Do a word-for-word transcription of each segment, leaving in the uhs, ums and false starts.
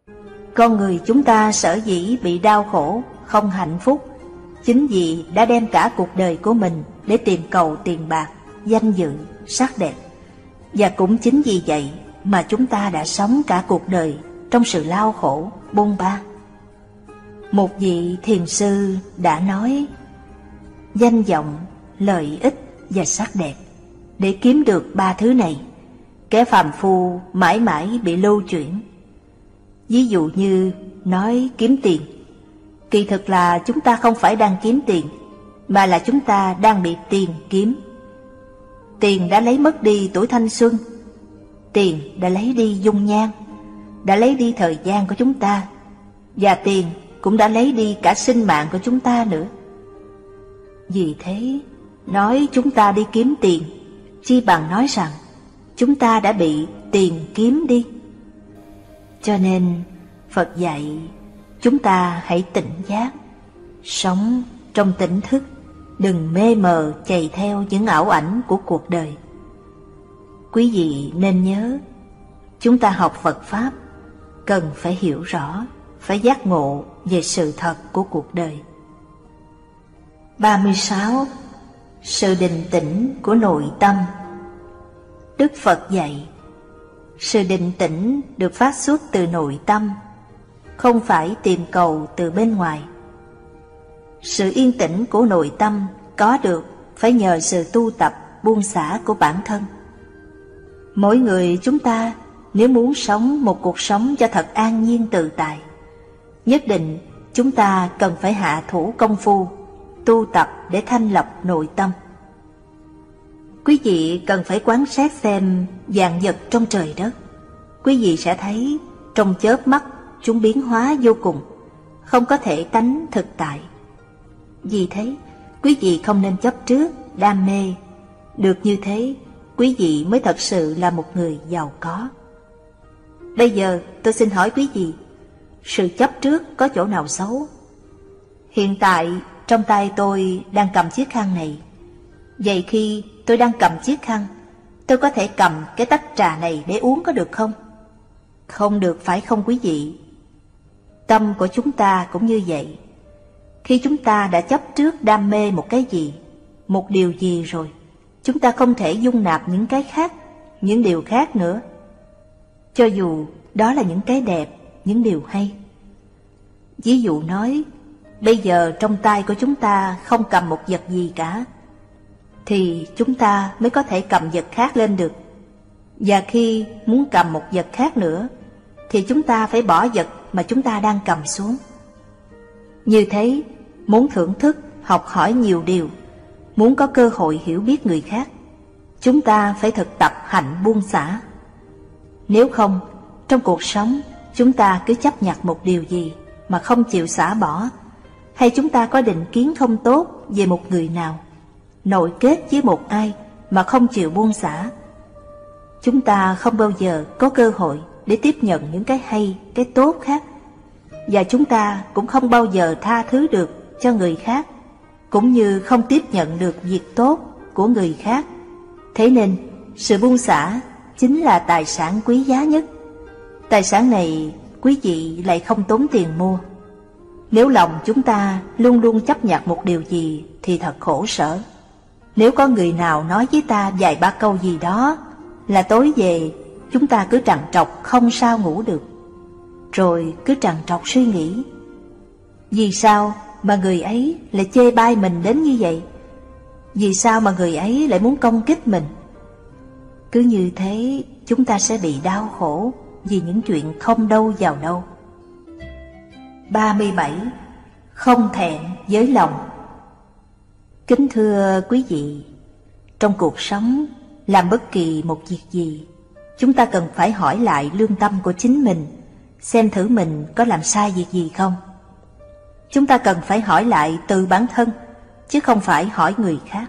Con người chúng ta sở dĩ bị đau khổ, không hạnh phúc, chính vì đã đem cả cuộc đời của mình để tìm cầu tiền bạc, danh dự, sắc đẹp. Và cũng chính vì vậy mà chúng ta đã sống cả cuộc đời trong sự lao khổ, bôn ba. Một vị thiền sư đã nói, danh vọng, lợi ích và sắc đẹp. Để kiếm được ba thứ này, kẻ phàm phu mãi mãi bị lưu chuyển. Ví dụ như nói kiếm tiền, kỳ thực là chúng ta không phải đang kiếm tiền, mà là chúng ta đang bị tiền kiếm. Tiền đã lấy mất đi tuổi thanh xuân, tiền đã lấy đi dung nhan, đã lấy đi thời gian của chúng ta, và tiền cũng đã lấy đi cả sinh mạng của chúng ta nữa. Vì thế, nói chúng ta đi kiếm tiền, chi bằng nói rằng chúng ta đã bị tiền kiếm đi. Cho nên Phật dạy chúng ta hãy tỉnh giác, sống trong tỉnh thức, đừng mê mờ chạy theo những ảo ảnh của cuộc đời. Quý vị nên nhớ, chúng ta học Phật Pháp cần phải hiểu rõ, phải giác ngộ về sự thật của cuộc đời. ba mươi sáu. Sự định tĩnh của nội tâm. Đức Phật dạy, sự định tĩnh được phát xuất từ nội tâm, không phải tìm cầu từ bên ngoài. Sự yên tĩnh của nội tâm có được phải nhờ sự tu tập buông xả của bản thân. Mỗi người chúng ta nếu muốn sống một cuộc sống cho thật an nhiên tự tại, nhất định chúng ta cần phải hạ thủ công phu, tu tập để thanh lọc nội tâm. Quý vị cần phải quán sát xem vạn vật trong trời đất. Quý vị sẽ thấy trong chớp mắt chúng biến hóa vô cùng, không có thể tánh thực tại. Vì thế, quý vị không nên chấp trước, đam mê. Được như thế, quý vị mới thật sự là một người giàu có. Bây giờ tôi xin hỏi quý vị, sự chấp trước có chỗ nào xấu? Hiện tại trong tay tôi đang cầm chiếc khăn này. Vậy khi tôi đang cầm chiếc khăn, tôi có thể cầm cái tách trà này để uống có được không? Không được, phải không quý vị? Tâm của chúng ta cũng như vậy. Khi chúng ta đã chấp trước đam mê một cái gì, một điều gì rồi, chúng ta không thể dung nạp những cái khác, những điều khác nữa. Cho dù đó là những cái đẹp, những điều hay. Ví dụ nói, bây giờ trong tay của chúng ta không cầm một vật gì cả, thì chúng ta mới có thể cầm vật khác lên được. Và khi muốn cầm một vật khác nữa, thì chúng ta phải bỏ vật mà chúng ta đang cầm xuống. Như thế, muốn thưởng thức, học hỏi nhiều điều, muốn có cơ hội hiểu biết người khác, chúng ta phải thực tập hạnh buông xả. Nếu không, trong cuộc sống chúng ta cứ chấp nhặt một điều gì mà không chịu xả bỏ, hay chúng ta có định kiến không tốt về một người nào, nội kết với một ai mà không chịu buông xả, chúng ta không bao giờ có cơ hội để tiếp nhận những cái hay, cái tốt khác. Và chúng ta cũng không bao giờ tha thứ được cho người khác, cũng như không tiếp nhận được việc tốt của người khác. Thế nên, sự buông xả chính là tài sản quý giá nhất. Tài sản này quý vị lại không tốn tiền mua. Nếu lòng chúng ta luôn luôn chấp nhặt một điều gì thì thật khổ sở. Nếu có người nào nói với ta vài ba câu gì đó là tối về chúng ta cứ trằn trọc không sao ngủ được, rồi cứ trằn trọc suy nghĩ, vì sao mà người ấy lại chê bai mình đến như vậy? Vì sao mà người ấy lại muốn công kích mình? Cứ như thế chúng ta sẽ bị đau khổ vì những chuyện không đâu vào đâu. ba mươi bảy. Không thẹn với lòng. Kính thưa quý vị, trong cuộc sống, làm bất kỳ một việc gì, chúng ta cần phải hỏi lại lương tâm của chính mình, xem thử mình có làm sai việc gì không. Chúng ta cần phải hỏi lại từ bản thân, chứ không phải hỏi người khác.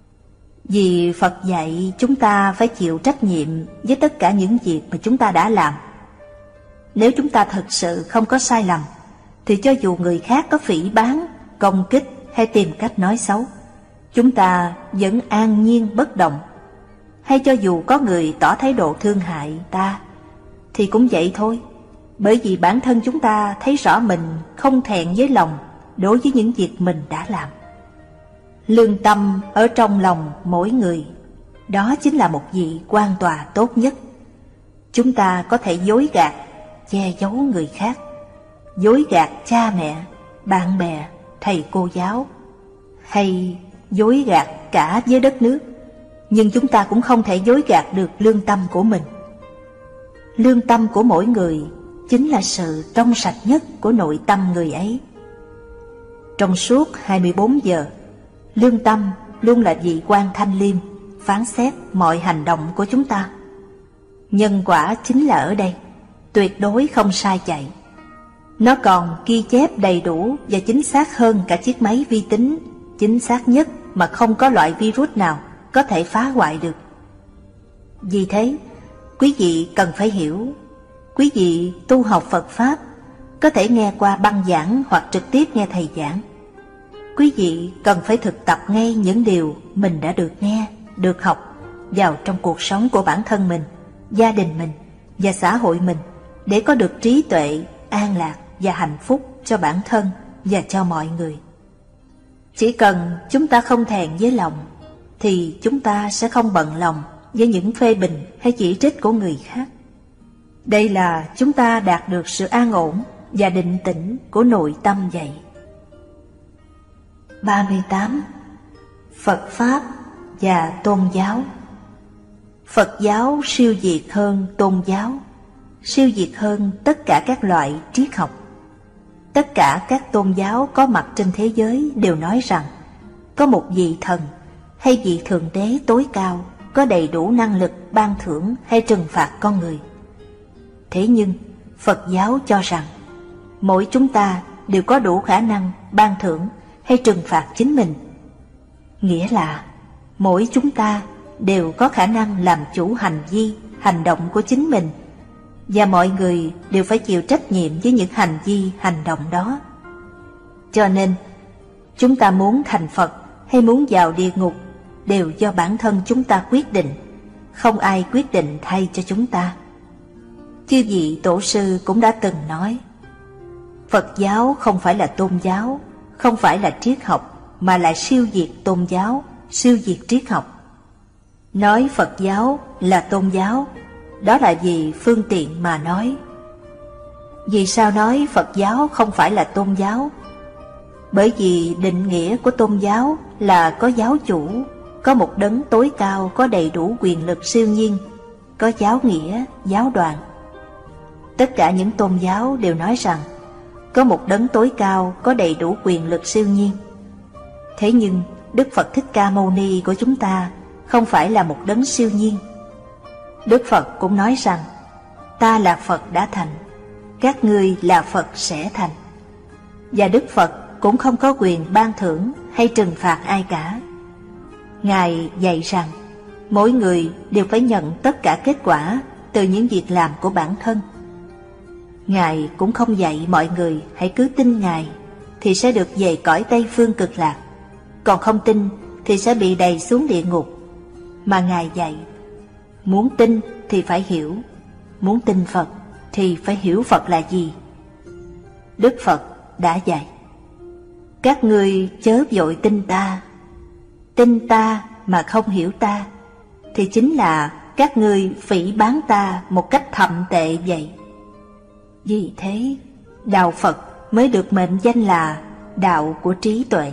Vì Phật dạy chúng ta phải chịu trách nhiệm với tất cả những việc mà chúng ta đã làm. Nếu chúng ta thật sự không có sai lầm, thì cho dù người khác có phỉ báng, công kích hay tìm cách nói xấu, chúng ta vẫn an nhiên bất động. Hay cho dù có người tỏ thái độ thương hại ta, thì cũng vậy thôi. Bởi vì bản thân chúng ta thấy rõ mình không thẹn với lòng đối với những việc mình đã làm. Lương tâm ở trong lòng mỗi người, đó chính là một vị quan tòa tốt nhất. Chúng ta có thể dối gạt, che giấu người khác, dối gạt cha mẹ, bạn bè, thầy cô giáo, hay dối gạt cả với đất nước, nhưng chúng ta cũng không thể dối gạt được lương tâm của mình. Lương tâm của mỗi người chính là sự trong sạch nhất của nội tâm người ấy. Trong suốt hai mươi bốn giờ, lương tâm luôn là vị quan thanh liêm, phán xét mọi hành động của chúng ta. Nhân quả chính là ở đây, tuyệt đối không sai chạy. Nó còn ghi chép đầy đủ và chính xác hơn cả chiếc máy vi tính, chính xác nhất mà không có loại virus nào có thể phá hoại được. Vì thế, quý vị cần phải hiểu, quý vị tu học Phật Pháp có thể nghe qua băng giảng hoặc trực tiếp nghe thầy giảng. Quý vị cần phải thực tập ngay những điều mình đã được nghe, được học vào trong cuộc sống của bản thân mình, gia đình mình và xã hội mình, để có được trí tuệ, an lạc và hạnh phúc cho bản thân và cho mọi người. Chỉ cần chúng ta không thẹn với lòng, thì chúng ta sẽ không bận lòng với những phê bình hay chỉ trích của người khác. Đây là chúng ta đạt được sự an ổn và định tĩnh của nội tâm vậy. ba mươi tám. Phật Pháp và Tôn giáo. Phật giáo siêu việt hơn tôn giáo, siêu việt hơn tất cả các loại triết học. Tất cả các tôn giáo có mặt trên thế giới đều nói rằng có một vị thần hay vị thượng đế tối cao có đầy đủ năng lực ban thưởng hay trừng phạt con người. Thế nhưng Phật giáo cho rằng mỗi chúng ta đều có đủ khả năng ban thưởng hay trừng phạt chính mình. Nghĩa là mỗi chúng ta đều có khả năng làm chủ hành vi, hành động của chính mình, và mọi người đều phải chịu trách nhiệm với những hành vi, hành động đó. Cho nên, chúng ta muốn thành Phật hay muốn vào địa ngục đều do bản thân chúng ta quyết định, không ai quyết định thay cho chúng ta. Chư vị tổ sư cũng đã từng nói, Phật giáo không phải là tôn giáo, không phải là triết học, mà là siêu việt tôn giáo, siêu việt triết học. Nói Phật giáo là tôn giáo, đó là vì phương tiện mà nói. Vì sao nói Phật giáo không phải là tôn giáo? Bởi vì định nghĩa của tôn giáo là có giáo chủ, có một đấng tối cao có đầy đủ quyền lực siêu nhiên, có giáo nghĩa, giáo đoàn. Tất cả những tôn giáo đều nói rằng có một đấng tối cao có đầy đủ quyền lực siêu nhiên. Thế nhưng Đức Phật Thích Ca Mâu Ni của chúng ta không phải là một đấng siêu nhiên. Đức Phật cũng nói rằng ta là Phật đã thành, các ngươi là Phật sẽ thành. Và Đức Phật cũng không có quyền ban thưởng hay trừng phạt ai cả. Ngài dạy rằng mỗi người đều phải nhận tất cả kết quả từ những việc làm của bản thân. Ngài cũng không dạy mọi người hãy cứ tin Ngài thì sẽ được về cõi Tây Phương Cực Lạc, còn không tin thì sẽ bị đày xuống địa ngục. Mà Ngài dạy muốn tin thì phải hiểu, muốn tin Phật thì phải hiểu Phật là gì. Đức Phật đã dạy các ngươi chớ vội tin ta, tin ta mà không hiểu ta thì chính là các ngươi phỉ báng ta một cách thậm tệ vậy. Vì thế đạo Phật mới được mệnh danh là đạo của trí tuệ.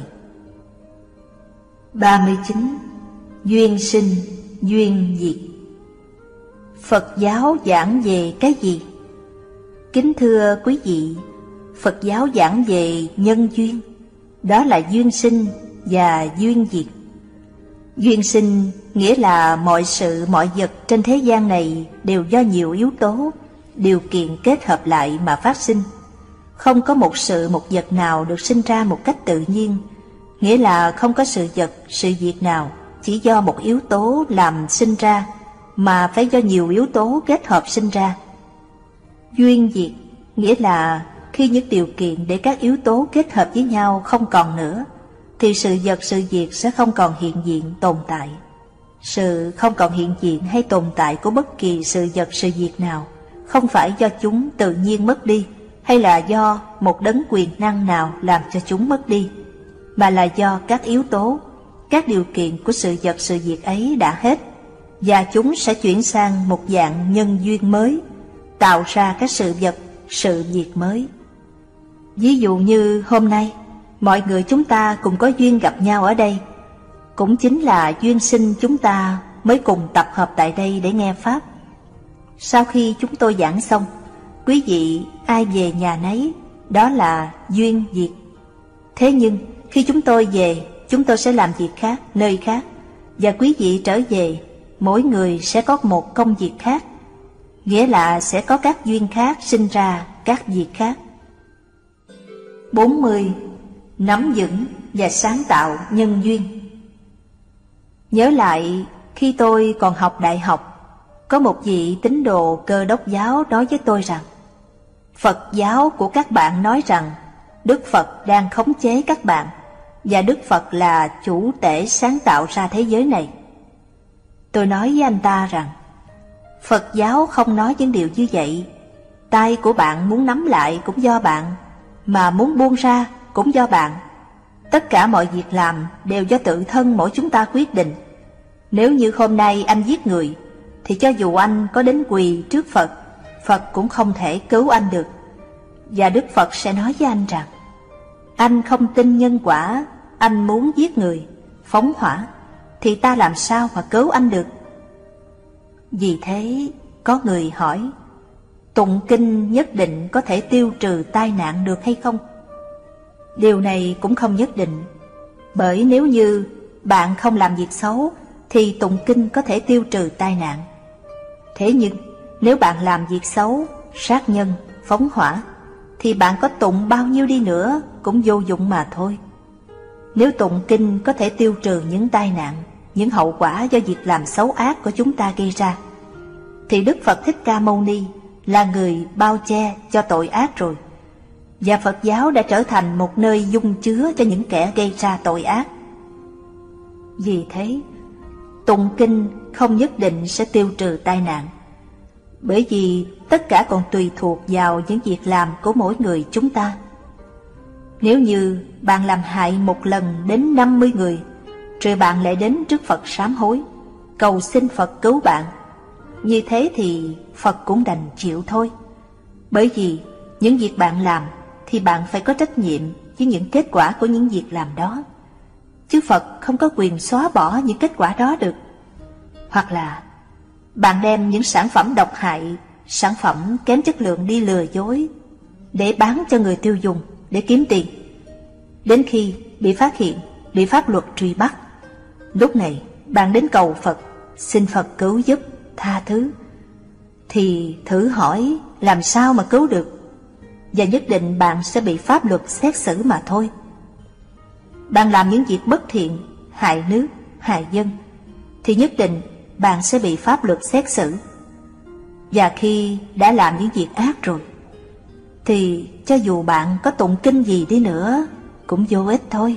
ba mươi chín. Duyên sinh, duyên diệt. Phật giáo giảng về cái gì? Kính thưa quý vị, Phật giáo giảng về nhân duyên, đó là duyên sinh và duyên diệt. Duyên sinh nghĩa là mọi sự mọi vật trên thế gian này đều do nhiều yếu tố, điều kiện kết hợp lại mà phát sinh. Không có một sự một vật nào được sinh ra một cách tự nhiên, nghĩa là không có sự vật, sự việc nào chỉ do một yếu tố làm sinh ra, mà phải do nhiều yếu tố kết hợp sinh ra. Duyên diệt nghĩa là khi những điều kiện để các yếu tố kết hợp với nhau không còn nữa, thì sự vật sự việc sẽ không còn hiện diện tồn tại. Sự không còn hiện diện hay tồn tại của bất kỳ sự vật sự việc nào không phải do chúng tự nhiên mất đi, hay là do một đấng quyền năng nào làm cho chúng mất đi, mà là do các yếu tố, các điều kiện của sự vật sự việc ấy đã hết, và chúng sẽ chuyển sang một dạng nhân duyên mới, tạo ra các sự vật, sự việc mới. Ví dụ như hôm nay, mọi người chúng ta cùng có duyên gặp nhau ở đây, cũng chính là duyên sinh chúng ta mới cùng tập hợp tại đây để nghe Pháp. Sau khi chúng tôi giảng xong, quý vị ai về nhà nấy, đó là duyên việc. Thế nhưng khi chúng tôi về, chúng tôi sẽ làm việc khác, nơi khác, và quý vị trở về, mỗi người sẽ có một công việc khác, nghĩa là sẽ có các duyên khác sinh ra các việc khác. bốn mươi. Nắm vững và sáng tạo nhân duyên. Nhớ lại khi tôi còn học đại học, có một vị tín đồ Cơ Đốc giáo nói với tôi rằng Phật giáo của các bạn nói rằng Đức Phật đang khống chế các bạn, và Đức Phật là chủ tể sáng tạo ra thế giới này. Tôi nói với anh ta rằng Phật giáo không nói những điều như vậy. Tay của bạn muốn nắm lại cũng do bạn, mà muốn buông ra cũng do bạn. Tất cả mọi việc làm đều do tự thân mỗi chúng ta quyết định. Nếu như hôm nay anh giết người, thì cho dù anh có đến quỳ trước Phật, Phật cũng không thể cứu anh được. Và Đức Phật sẽ nói với anh rằng anh không tin nhân quả, anh muốn giết người, phóng hỏa, thì ta làm sao mà cứu anh được? Vì thế có người hỏi, tụng kinh nhất định có thể tiêu trừ tai nạn được hay không? Điều này cũng không nhất định, bởi nếu như bạn không làm việc xấu thì tụng kinh có thể tiêu trừ tai nạn. Thế nhưng nếu bạn làm việc xấu, sát nhân, phóng hỏa, thì bạn có tụng bao nhiêu đi nữa cũng vô dụng mà thôi. Nếu tụng kinh có thể tiêu trừ những tai nạn, những hậu quả do việc làm xấu ác của chúng ta gây ra, thì Đức Phật Thích Ca Mâu Ni là người bao che cho tội ác rồi, và Phật giáo đã trở thành một nơi dung chứa cho những kẻ gây ra tội ác. Vì thế, tụng kinh không nhất định sẽ tiêu trừ tai nạn, bởi vì tất cả còn tùy thuộc vào những việc làm của mỗi người chúng ta. Nếu như bạn làm hại một lần đến năm mươi người, rồi bạn lại đến trước Phật sám hối, cầu xin Phật cứu bạn, như thế thì Phật cũng đành chịu thôi. Bởi vì những việc bạn làm thì bạn phải có trách nhiệm với những kết quả của những việc làm đó, chứ Phật không có quyền xóa bỏ những kết quả đó được. Hoặc là bạn đem những sản phẩm độc hại, sản phẩm kém chất lượng đi lừa dối để bán cho người tiêu dùng để kiếm tiền. Đến khi bị phát hiện, bị pháp luật truy bắt, lúc này bạn đến cầu Phật, xin Phật cứu giúp, tha thứ, thì thử hỏi làm sao mà cứu được? Và nhất định bạn sẽ bị pháp luật xét xử mà thôi. Bạn làm những việc bất thiện, hại nước, hại dân, thì nhất định bạn sẽ bị pháp luật xét xử. Và khi đã làm những việc ác rồi, thì cho dù bạn có tụng kinh gì đi nữa cũng vô ích thôi.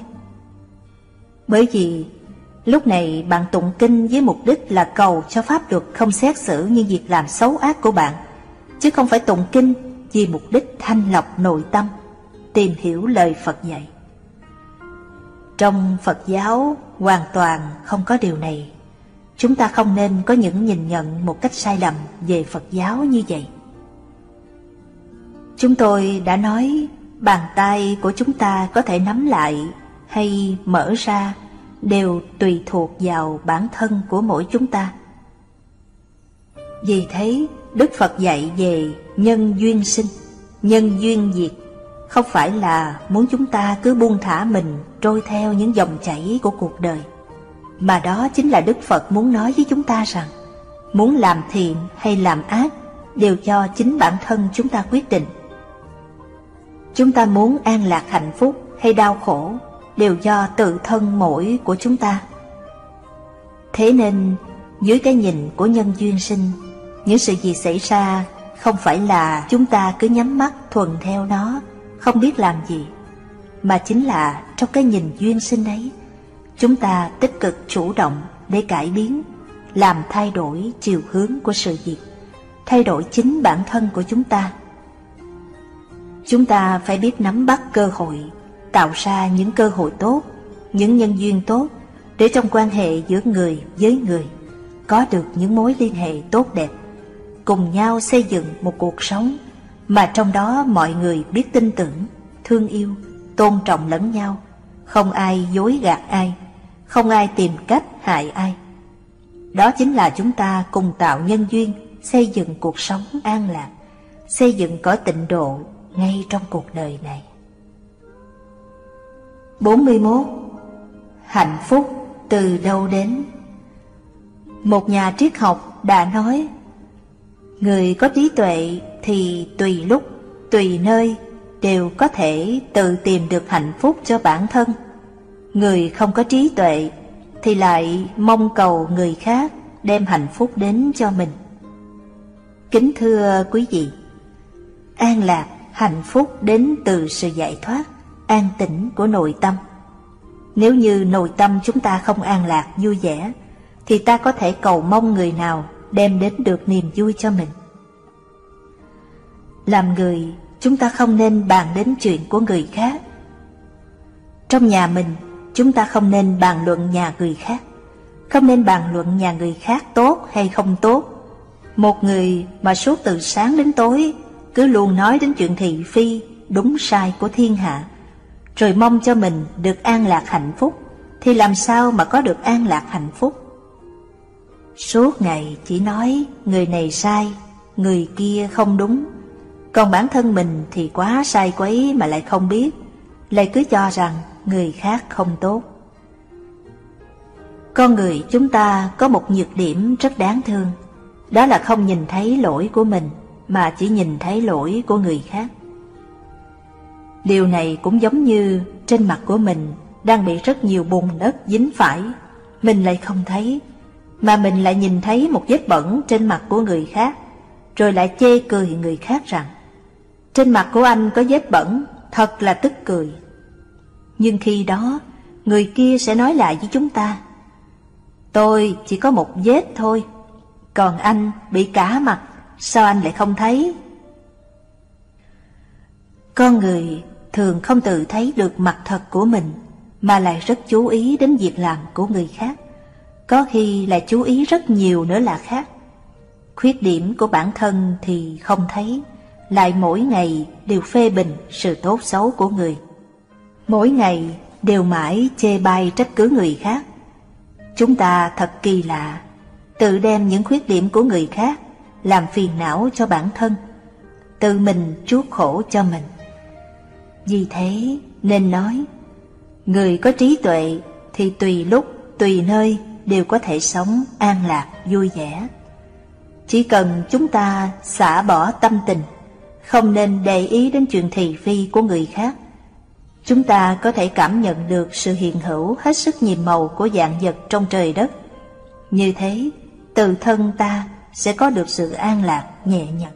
Bởi vì lúc này bạn tụng kinh với mục đích là cầu cho pháp luật không xét xử những việc làm xấu ác của bạn, chứ không phải tụng kinh vì mục đích thanh lọc nội tâm, tìm hiểu lời Phật dạy. Trong Phật giáo hoàn toàn không có điều này. Chúng ta không nên có những nhìn nhận một cách sai lầm về Phật giáo như vậy. Chúng tôi đã nói bàn tay của chúng ta có thể nắm lại hay mở ra đều tùy thuộc vào bản thân của mỗi chúng ta. Vì thế, Đức Phật dạy về nhân duyên sinh, nhân duyên diệt, không phải là muốn chúng ta cứ buông thả mình trôi theo những dòng chảy của cuộc đời, mà đó chính là Đức Phật muốn nói với chúng ta rằng muốn làm thiện hay làm ác đều do chính bản thân chúng ta quyết định. Chúng ta muốn an lạc hạnh phúc hay đau khổ đều do tự thân mỗi của chúng ta. Thế nên dưới cái nhìn của nhân duyên sinh, những sự gì xảy ra không phải là chúng ta cứ nhắm mắt thuần theo nó, không biết làm gì, mà chính là trong cái nhìn duyên sinh ấy, chúng ta tích cực chủ động để cải biến, làm thay đổi chiều hướng của sự việc, thay đổi chính bản thân của chúng ta. Chúng ta phải biết nắm bắt cơ hội, tạo ra những cơ hội tốt, những nhân duyên tốt, để trong quan hệ giữa người với người có được những mối liên hệ tốt đẹp, cùng nhau xây dựng một cuộc sống mà trong đó mọi người biết tin tưởng, thương yêu, tôn trọng lẫn nhau, không ai dối gạt ai, không ai tìm cách hại ai. Đó chính là chúng ta cùng tạo nhân duyên, xây dựng cuộc sống an lạc, xây dựng cõi tịnh độ ngay trong cuộc đời này. bốn mươi mốt. Hạnh phúc từ đâu đến? Một nhà triết học đã nói, người có trí tuệ thì tùy lúc, tùy nơi đều có thể tự tìm được hạnh phúc cho bản thân. Người không có trí tuệ thì lại mong cầu người khác đem hạnh phúc đến cho mình. Kính thưa quý vị, an lạc, hạnh phúc đến từ sự giải thoát, an tĩnh của nội tâm. Nếu như nội tâm chúng ta không an lạc, vui vẻ, thì ta có thể cầu mong người nào đem đến được niềm vui cho mình. Làm người, chúng ta không nên bàn đến chuyện của người khác. Trong nhà mình, chúng ta không nên bàn luận nhà người khác, không nên bàn luận nhà người khác tốt hay không tốt. Một người mà suốt từ sáng đến tối cứ luôn nói đến chuyện thị phi, đúng sai của thiên hạ, rồi mong cho mình được an lạc hạnh phúc, thì làm sao mà có được an lạc hạnh phúc? Suốt ngày chỉ nói người này sai, người kia không đúng, còn bản thân mình thì quá sai quấy mà lại không biết, lại cứ cho rằng người khác không tốt. Con người chúng ta có một nhược điểm rất đáng thương, đó là không nhìn thấy lỗi của mình mà chỉ nhìn thấy lỗi của người khác. Điều này cũng giống như trên mặt của mình đang bị rất nhiều bùn đất dính phải, mình lại không thấy, mà mình lại nhìn thấy một vết bẩn trên mặt của người khác, rồi lại chê cười người khác rằng trên mặt của anh có vết bẩn, thật là tức cười. Nhưng khi đó, người kia sẽ nói lại với chúng ta, tôi chỉ có một vết thôi, còn anh bị cả mặt, sao anh lại không thấy? Con người thường không tự thấy được mặt thật của mình, mà lại rất chú ý đến việc làm của người khác, có khi lại chú ý rất nhiều nữa là khác. Khuyết điểm của bản thân thì không thấy, lại mỗi ngày đều phê bình sự tốt xấu của người, mỗi ngày đều mãi chê bai trách cứ người khác. Chúng ta thật kỳ lạ, tự đem những khuyết điểm của người khác làm phiền não cho bản thân, tự mình chuốc khổ cho mình. Vì thế nên nói, người có trí tuệ thì tùy lúc, tùy nơi đều có thể sống an lạc, vui vẻ. Chỉ cần chúng ta xả bỏ tâm tình, không nên để ý đến chuyện thị phi của người khác, chúng ta có thể cảm nhận được sự hiện hữu hết sức nhiệm màu của vạn vật trong trời đất. Như thế, tự thân ta sẽ có được sự an lạc, nhẹ nhàng.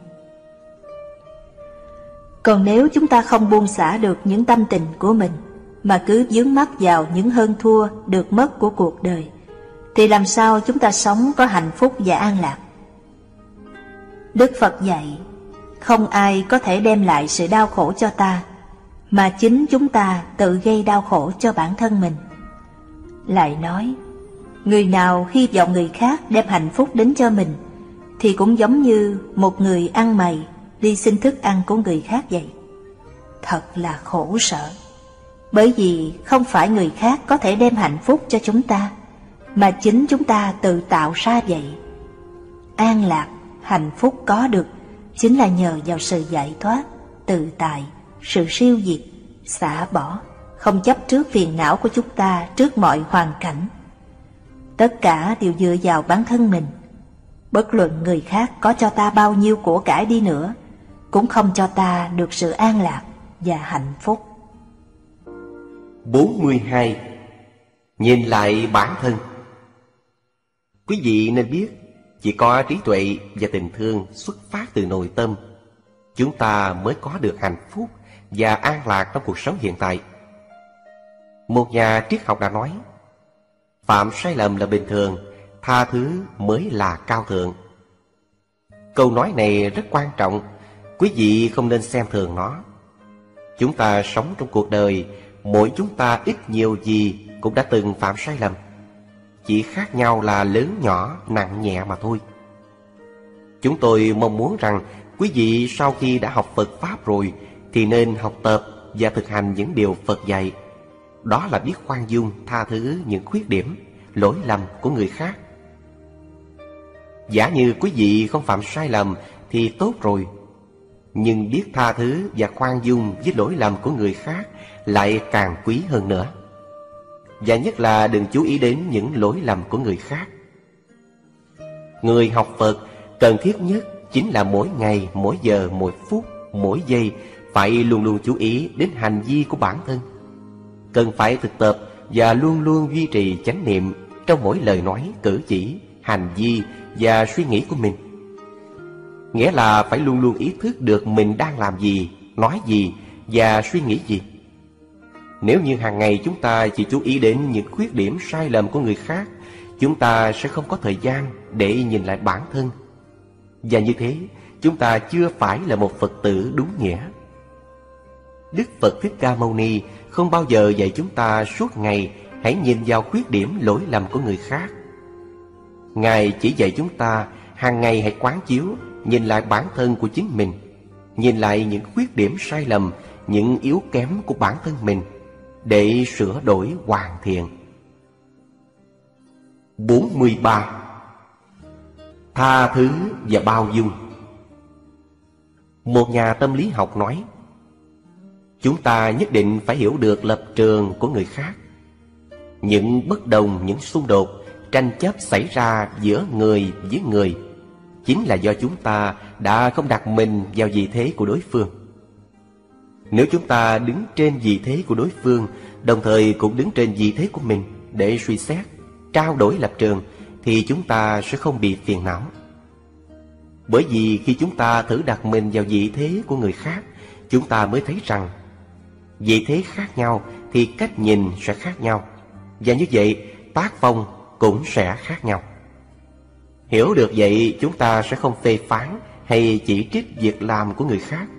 Còn nếu chúng ta không buông xả được những tâm tình của mình, mà cứ vướng mắc vào những hơn thua, được mất của cuộc đời, thì làm sao chúng ta sống có hạnh phúc và an lạc? Đức Phật dạy, không ai có thể đem lại sự đau khổ cho ta, mà chính chúng ta tự gây đau khổ cho bản thân mình. Lại nói, người nào hy vọng người khác đem hạnh phúc đến cho mình, thì cũng giống như một người ăn mày đi xin thức ăn của người khác vậy. Thật là khổ sở, bởi vì không phải người khác có thể đem hạnh phúc cho chúng ta, mà chính chúng ta tự tạo ra vậy. An lạc, hạnh phúc có được chính là nhờ vào sự giải thoát, tự tại, sự siêu diệt, xả bỏ, không chấp trước phiền não của chúng ta trước mọi hoàn cảnh. Tất cả đều dựa vào bản thân mình. Bất luận người khác có cho ta bao nhiêu của cải đi nữa, cũng không cho ta được sự an lạc và hạnh phúc. bốn mươi hai. Nhìn lại bản thân. Quý vị nên biết, chỉ có trí tuệ và tình thương xuất phát từ nội tâm, chúng ta mới có được hạnh phúc và an lạc trong cuộc sống hiện tại. Một nhà triết học đã nói, phạm sai lầm là bình thường, tha thứ mới là cao thượng. Câu nói này rất quan trọng, quý vị không nên xem thường nó. Chúng ta sống trong cuộc đời, mỗi chúng ta ít nhiều gì cũng đã từng phạm sai lầm. Chỉ khác nhau là lớn nhỏ, nặng nhẹ mà thôi. Chúng tôi mong muốn rằng quý vị sau khi đã học Phật Pháp rồi thì nên học tập và thực hành những điều Phật dạy. Đó là biết khoan dung, tha thứ những khuyết điểm, lỗi lầm của người khác. Giả như quý vị không phạm sai lầm thì tốt rồi, nhưng biết tha thứ và khoan dung với lỗi lầm của người khác lại càng quý hơn nữa. Và nhất là đừng chú ý đến những lỗi lầm của người khác. Người học Phật cần thiết nhất chính là mỗi ngày, mỗi giờ, mỗi phút, mỗi giây phải luôn luôn chú ý đến hành vi của bản thân. Cần phải thực tập và luôn luôn duy trì chánh niệm trong mỗi lời nói, cử chỉ, hành vi và suy nghĩ của mình. Nghĩa là phải luôn luôn ý thức được mình đang làm gì, nói gì và suy nghĩ gì. Nếu như hàng ngày chúng ta chỉ chú ý đến những khuyết điểm sai lầm của người khác, chúng ta sẽ không có thời gian để nhìn lại bản thân. Và như thế, chúng ta chưa phải là một Phật tử đúng nghĩa. Đức Phật Thích Ca Mâu Ni không bao giờ dạy chúng ta suốt ngày hãy nhìn vào khuyết điểm lỗi lầm của người khác. Ngài chỉ dạy chúng ta hàng ngày hãy quán chiếu, nhìn lại bản thân của chính mình, nhìn lại những khuyết điểm sai lầm, những yếu kém của bản thân mình để sửa đổi hoàn thiện. bốn mươi ba. Tha thứ và bao dung. Một nhà tâm lý học nói, chúng ta nhất định phải hiểu được lập trường của người khác. Những bất đồng, những xung đột, tranh chấp xảy ra giữa người với người chính là do chúng ta đã không đặt mình vào vị thế của đối phương. Nếu chúng ta đứng trên vị thế của đối phương, đồng thời cũng đứng trên vị thế của mình để suy xét, trao đổi lập trường, thì chúng ta sẽ không bị phiền não. Bởi vì khi chúng ta thử đặt mình vào vị thế của người khác, chúng ta mới thấy rằng vị thế khác nhau thì cách nhìn sẽ khác nhau, và như vậy tác phong cũng sẽ khác nhau. Hiểu được vậy, chúng ta sẽ không phê phán hay chỉ trích việc làm của người khác.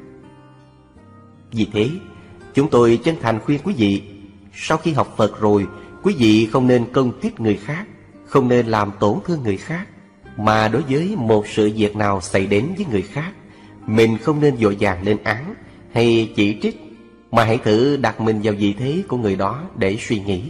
Vì thế, chúng tôi chân thành khuyên quý vị, sau khi học Phật rồi, quý vị không nên công kích người khác, không nên làm tổn thương người khác, mà đối với một sự việc nào xảy đến với người khác, mình không nên vội vàng lên án hay chỉ trích, mà hãy thử đặt mình vào vị thế của người đó để suy nghĩ.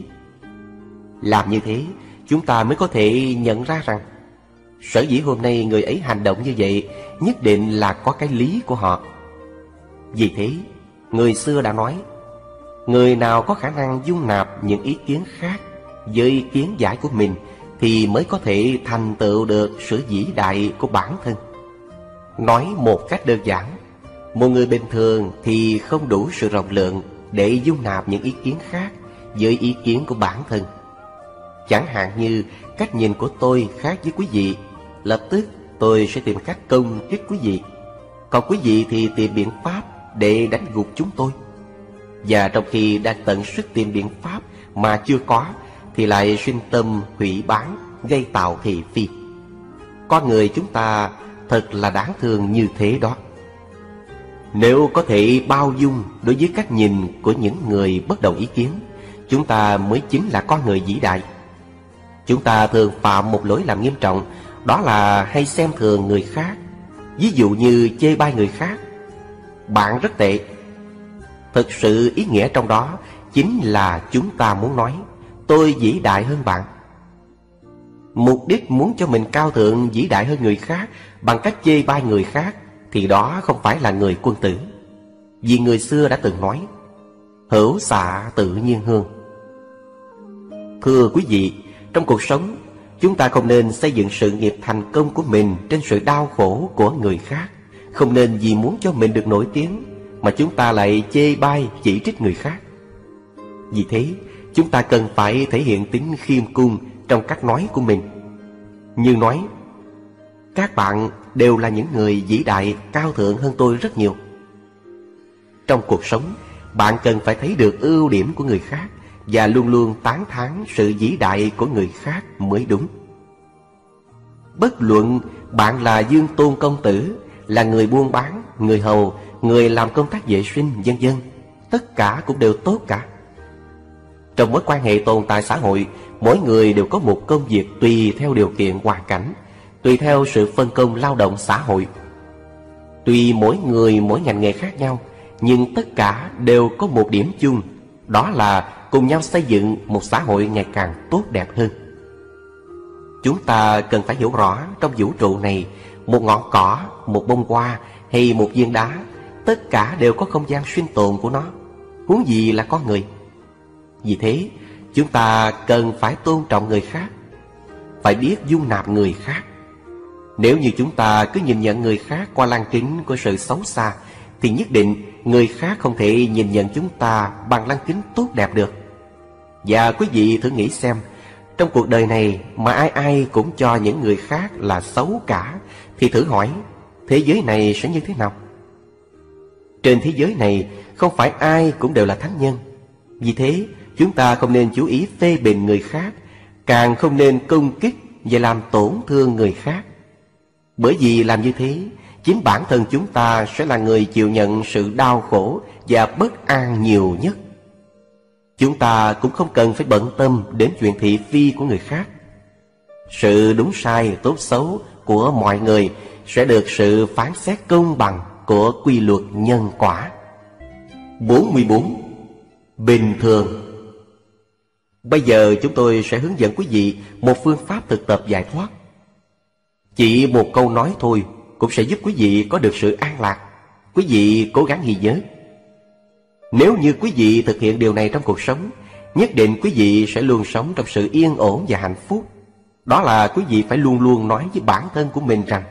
Làm như thế, chúng ta mới có thể nhận ra rằng sở dĩ hôm nay người ấy hành động như vậy nhất định là có cái lý của họ. Vì thế, người xưa đã nói, người nào có khả năng dung nạp những ý kiến khác với ý kiến giải của mình thì mới có thể thành tựu được sự vĩ đại của bản thân. Nói một cách đơn giản, một người bình thường thì không đủ sự rộng lượng để dung nạp những ý kiến khác với ý kiến của bản thân. Chẳng hạn như cách nhìn của tôi khác với quý vị, lập tức tôi sẽ tìm cách công kích quý vị, còn quý vị thì tìm biện pháp để đánh gục chúng tôi. Và trong khi đang tận sức tìm biện pháp mà chưa có, thì lại sinh tâm hủy bán, gây tạo thị phi. Con người chúng ta thật là đáng thương như thế đó. Nếu có thể bao dung đối với cách nhìn của những người bất đồng ý kiến, chúng ta mới chính là con người vĩ đại. Chúng ta thường phạm một lỗi lầm nghiêm trọng, đó là hay xem thường người khác. Ví dụ như chê bai người khác. Bạn rất tệ. Thực sự ý nghĩa trong đó chính là chúng ta muốn nói tôi vĩ đại hơn bạn. Mục đích muốn cho mình cao thượng vĩ đại hơn người khác bằng cách chê bai người khác, thì đó không phải là người quân tử. Vì người xưa đã từng nói, hữu xạ tự nhiên hương. Thưa quý vị, trong cuộc sống, chúng ta không nên xây dựng sự nghiệp thành công của mình trên sự đau khổ của người khác. Không nên vì muốn cho mình được nổi tiếng mà chúng ta lại chê bai, chỉ trích người khác. Vì thế, chúng ta cần phải thể hiện tính khiêm cung trong cách nói của mình. Như nói, các bạn đều là những người vĩ đại, cao thượng hơn tôi rất nhiều. Trong cuộc sống, bạn cần phải thấy được ưu điểm của người khác và luôn luôn tán thán sự vĩ đại của người khác mới đúng. Bất luận bạn là Dương Tôn công tử, là người buôn bán, người hầu, người làm công tác vệ sinh, vân vân, tất cả cũng đều tốt cả. Trong mối quan hệ tồn tại xã hội, mỗi người đều có một công việc tùy theo điều kiện hoàn cảnh, tùy theo sự phân công lao động xã hội. Tuy mỗi người mỗi ngành nghề khác nhau, nhưng tất cả đều có một điểm chung, đó là cùng nhau xây dựng một xã hội ngày càng tốt đẹp hơn. Chúng ta cần phải hiểu rõ trong vũ trụ này, một ngọn cỏ, một bông hoa hay một viên đá, tất cả đều có không gian sinh tồn của nó, huống gì là con người. Vì thế, chúng ta cần phải tôn trọng người khác, phải biết dung nạp người khác. Nếu như chúng ta cứ nhìn nhận người khác qua lăng kính của sự xấu xa, thì nhất định người khác không thể nhìn nhận chúng ta bằng lăng kính tốt đẹp được. Và quý vị thử nghĩ xem, trong cuộc đời này mà ai ai cũng cho những người khác là xấu cả, thì thử hỏi, thế giới này sẽ như thế nào? Trên thế giới này không phải ai cũng đều là thánh nhân. Vì thế, chúng ta không nên chú ý phê bình người khác, càng không nên công kích và làm tổn thương người khác. Bởi vì làm như thế, chính bản thân chúng ta sẽ là người chịu nhận sự đau khổ và bất an nhiều nhất. Chúng ta cũng không cần phải bận tâm đến chuyện thị phi của người khác. Sự đúng sai, tốt xấu của mọi người sẽ được sự phán xét công bằng của quy luật nhân quả. bốn mươi bốn. Bình thường. Bây giờ chúng tôi sẽ hướng dẫn quý vị một phương pháp thực tập giải thoát. Chỉ một câu nói thôi cũng sẽ giúp quý vị có được sự an lạc. Quý vị cố gắng ghi nhớ. Nếu như quý vị thực hiện điều này trong cuộc sống, nhất định quý vị sẽ luôn sống trong sự yên ổn và hạnh phúc. Đó là quý vị phải luôn luôn nói với bản thân của mình rằng,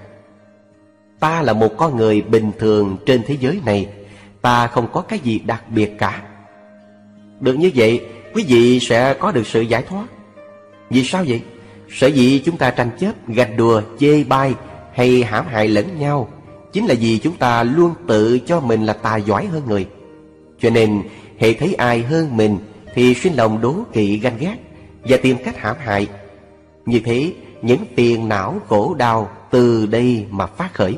ta là một con người bình thường trên thế giới này, ta không có cái gì đặc biệt cả. Được như vậy, quý vị sẽ có được sự giải thoát. Vì sao vậy? Sở dĩ chúng ta tranh chấp, gạch đùa, chê bai hay hãm hại lẫn nhau, chính là vì chúng ta luôn tự cho mình là tài giỏi hơn người. Cho nên, hễ thấy ai hơn mình thì sinh lòng đố kỵ, ganh ghét và tìm cách hãm hại. Như thế, những phiền não khổ đau từ đây mà phát khởi.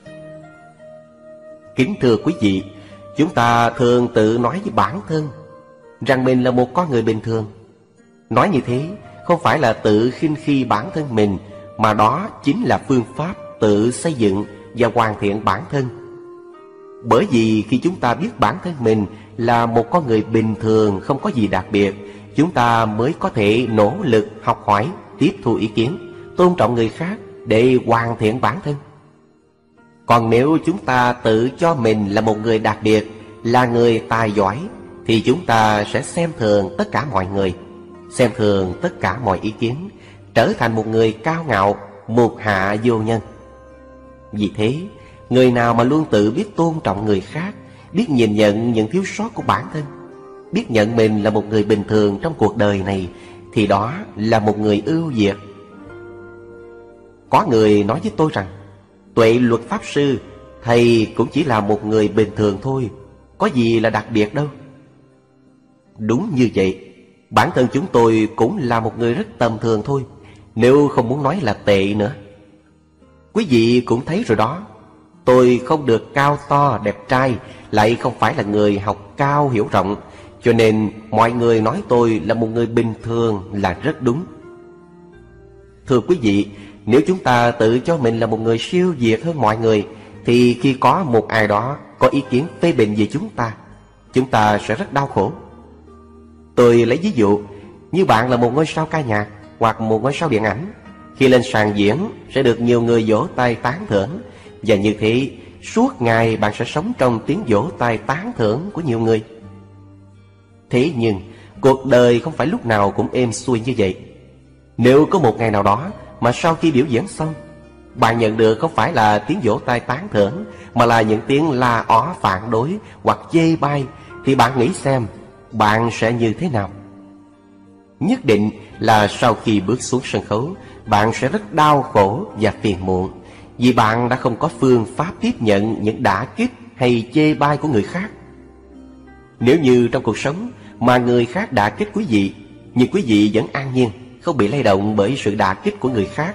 Kính thưa quý vị, chúng ta thường tự nói với bản thân rằng mình là một con người bình thường. Nói như thế không phải là tự khinh khi bản thân mình, mà đó chính là phương pháp tự xây dựng và hoàn thiện bản thân. Bởi vì khi chúng ta biết bản thân mình là một con người bình thường, không có gì đặc biệt, chúng ta mới có thể nỗ lực học hỏi, tiếp thu ý kiến, tôn trọng người khác để hoàn thiện bản thân. Còn nếu chúng ta tự cho mình là một người đặc biệt, là người tài giỏi, thì chúng ta sẽ xem thường tất cả mọi người, xem thường tất cả mọi ý kiến, trở thành một người cao ngạo, mục hạ vô nhân. Vì thế, người nào mà luôn tự biết tôn trọng người khác, biết nhìn nhận những thiếu sót của bản thân, biết nhận mình là một người bình thường trong cuộc đời này, thì đó là một người ưu việt. Có người nói với tôi rằng, Tuệ Luật Pháp Sư, thầy cũng chỉ là một người bình thường thôi, có gì là đặc biệt đâu. Đúng như vậy, bản thân chúng tôi cũng là một người rất tầm thường thôi, nếu không muốn nói là tệ nữa. Quý vị cũng thấy rồi đó, tôi không được cao to, đẹp trai, lại không phải là người học cao hiểu rộng, cho nên mọi người nói tôi là một người bình thường là rất đúng. Thưa quý vị, nếu chúng ta tự cho mình là một người siêu việt hơn mọi người, thì khi có một ai đó có ý kiến phê bình về chúng ta, chúng ta sẽ rất đau khổ. Tôi lấy ví dụ, như bạn là một ngôi sao ca nhạc hoặc một ngôi sao điện ảnh, khi lên sàn diễn sẽ được nhiều người vỗ tay tán thưởng, và như thế suốt ngày bạn sẽ sống trong tiếng vỗ tay tán thưởng của nhiều người. Thế nhưng cuộc đời không phải lúc nào cũng êm xuôi như vậy. Nếu có một ngày nào đó mà sau khi biểu diễn xong, bạn nhận được không phải là tiếng vỗ tay tán thưởng, mà là những tiếng la ó phản đối hoặc chê bai, thì bạn nghĩ xem bạn sẽ như thế nào? Nhất định là sau khi bước xuống sân khấu, bạn sẽ rất đau khổ và phiền muộn, vì bạn đã không có phương pháp tiếp nhận những đả kích hay chê bai của người khác. Nếu như trong cuộc sống mà người khác đả kích quý vị, nhưng quý vị vẫn an nhiên, không bị lay động bởi sự đả kích của người khác,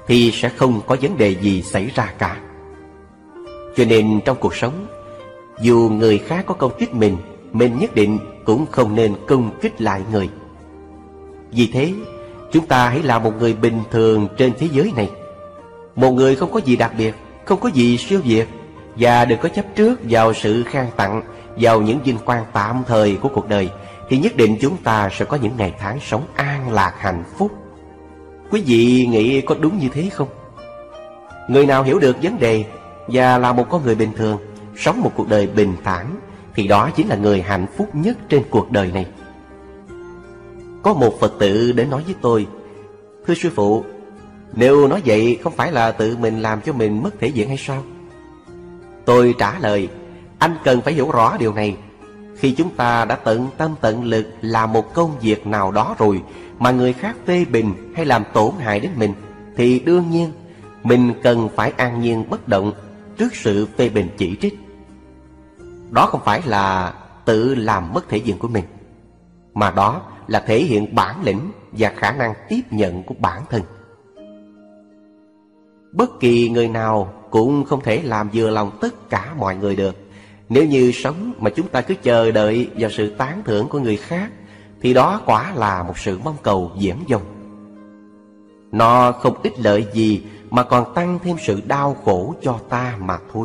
thì sẽ không có vấn đề gì xảy ra cả. Cho nên trong cuộc sống, dù người khác có công kích mình, mình nhất định cũng không nên công kích lại người. Vì thế, chúng ta hãy là một người bình thường trên thế giới này, một người không có gì đặc biệt, không có gì siêu việt, và đừng có chấp trước vào sự khen tặng, vào những vinh quang tạm thời của cuộc đời, thì nhất định chúng ta sẽ có những ngày tháng sống an lạc hạnh phúc. Quý vị nghĩ có đúng như thế không? Người nào hiểu được vấn đề và là một con người bình thường, sống một cuộc đời bình thản, thì đó chính là người hạnh phúc nhất trên cuộc đời này. Có một Phật tử đến nói với tôi: thưa sư phụ, nếu nói vậy không phải là tự mình làm cho mình mất thể diện hay sao? Tôi trả lời: anh cần phải hiểu rõ điều này. Khi chúng ta đã tận tâm tận lực làm một công việc nào đó rồi mà người khác phê bình hay làm tổn hại đến mình, thì đương nhiên mình cần phải an nhiên bất động trước sự phê bình chỉ trích. Đó không phải là tự làm mất thể diện của mình, mà đó là thể hiện bản lĩnh và khả năng tiếp nhận của bản thân. Bất kỳ người nào cũng không thể làm vừa lòng tất cả mọi người được. Nếu như sống mà chúng ta cứ chờ đợi vào sự tán thưởng của người khác, thì đó quả là một sự mong cầu viển vông. Nó không ích lợi gì mà còn tăng thêm sự đau khổ cho ta mà thôi.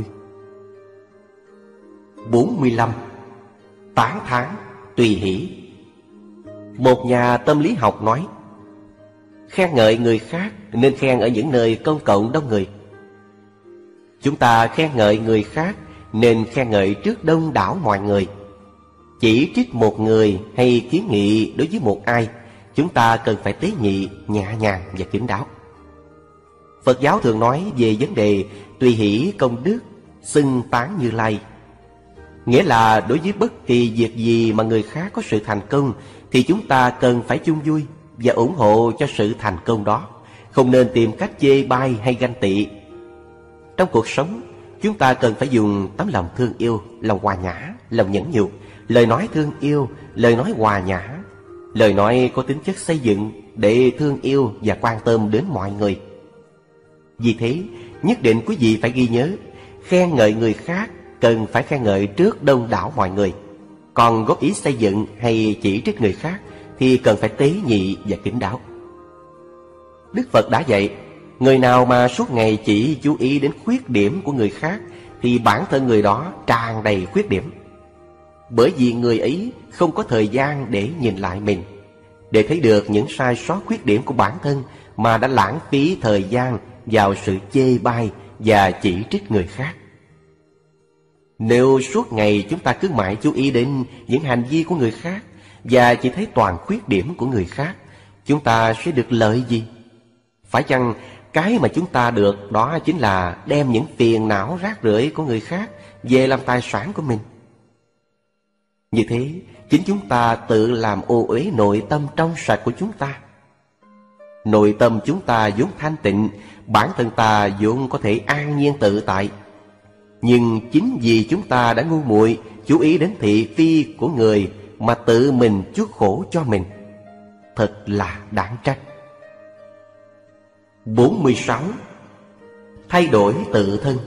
bốn mươi lăm. Tán thán tùy hỷ. Một nhà tâm lý học nói: khen ngợi người khác nên khen ở những nơi công cộng đông người. Chúng ta khen ngợi người khác nên khen ngợi trước đông đảo mọi người. Chỉ trích một người hay kiến nghị đối với một ai, chúng ta cần phải tế nhị, nhẹ nhàng và kín đáo. Phật giáo thường nói về vấn đề tùy hỷ công đức, xưng tán Như Lai. Nghĩa là đối với bất kỳ việc gì mà người khác có sự thành công, thì chúng ta cần phải chung vui và ủng hộ cho sự thành công đó, không nên tìm cách chê bai hay ganh tị. Trong cuộc sống, chúng ta cần phải dùng tấm lòng thương yêu, lòng hòa nhã, lòng nhẫn nhục, lời nói thương yêu, lời nói hòa nhã, lời nói có tính chất xây dựng để thương yêu và quan tâm đến mọi người. Vì thế, nhất định quý vị phải ghi nhớ, khen ngợi người khác cần phải khen ngợi trước đông đảo mọi người. Còn góp ý xây dựng hay chỉ trích người khác thì cần phải tế nhị và kín đáo. Đức Phật đã dạy, người nào mà suốt ngày chỉ chú ý đến khuyết điểm của người khác thì bản thân người đó tràn đầy khuyết điểm. Bởi vì người ấy không có thời gian để nhìn lại mình, để thấy được những sai sót khuyết điểm của bản thân, mà đã lãng phí thời gian vào sự chê bai và chỉ trích người khác. Nếu suốt ngày chúng ta cứ mãi chú ý đến những hành vi của người khác và chỉ thấy toàn khuyết điểm của người khác, chúng ta sẽ được lợi gì? Phải chăng cái mà chúng ta được đó chính là đem những phiền não rác rưởi của người khác về làm tài sản của mình? Như thế, chính chúng ta tự làm ô uế nội tâm trong sạch của chúng ta. Nội tâm chúng ta vốn thanh tịnh, bản thân ta vốn có thể an nhiên tự tại. Nhưng chính vì chúng ta đã ngu muội chú ý đến thị phi của người mà tự mình chuốc khổ cho mình, thật là đáng trách. bốn mươi sáu. Thay đổi tự thân.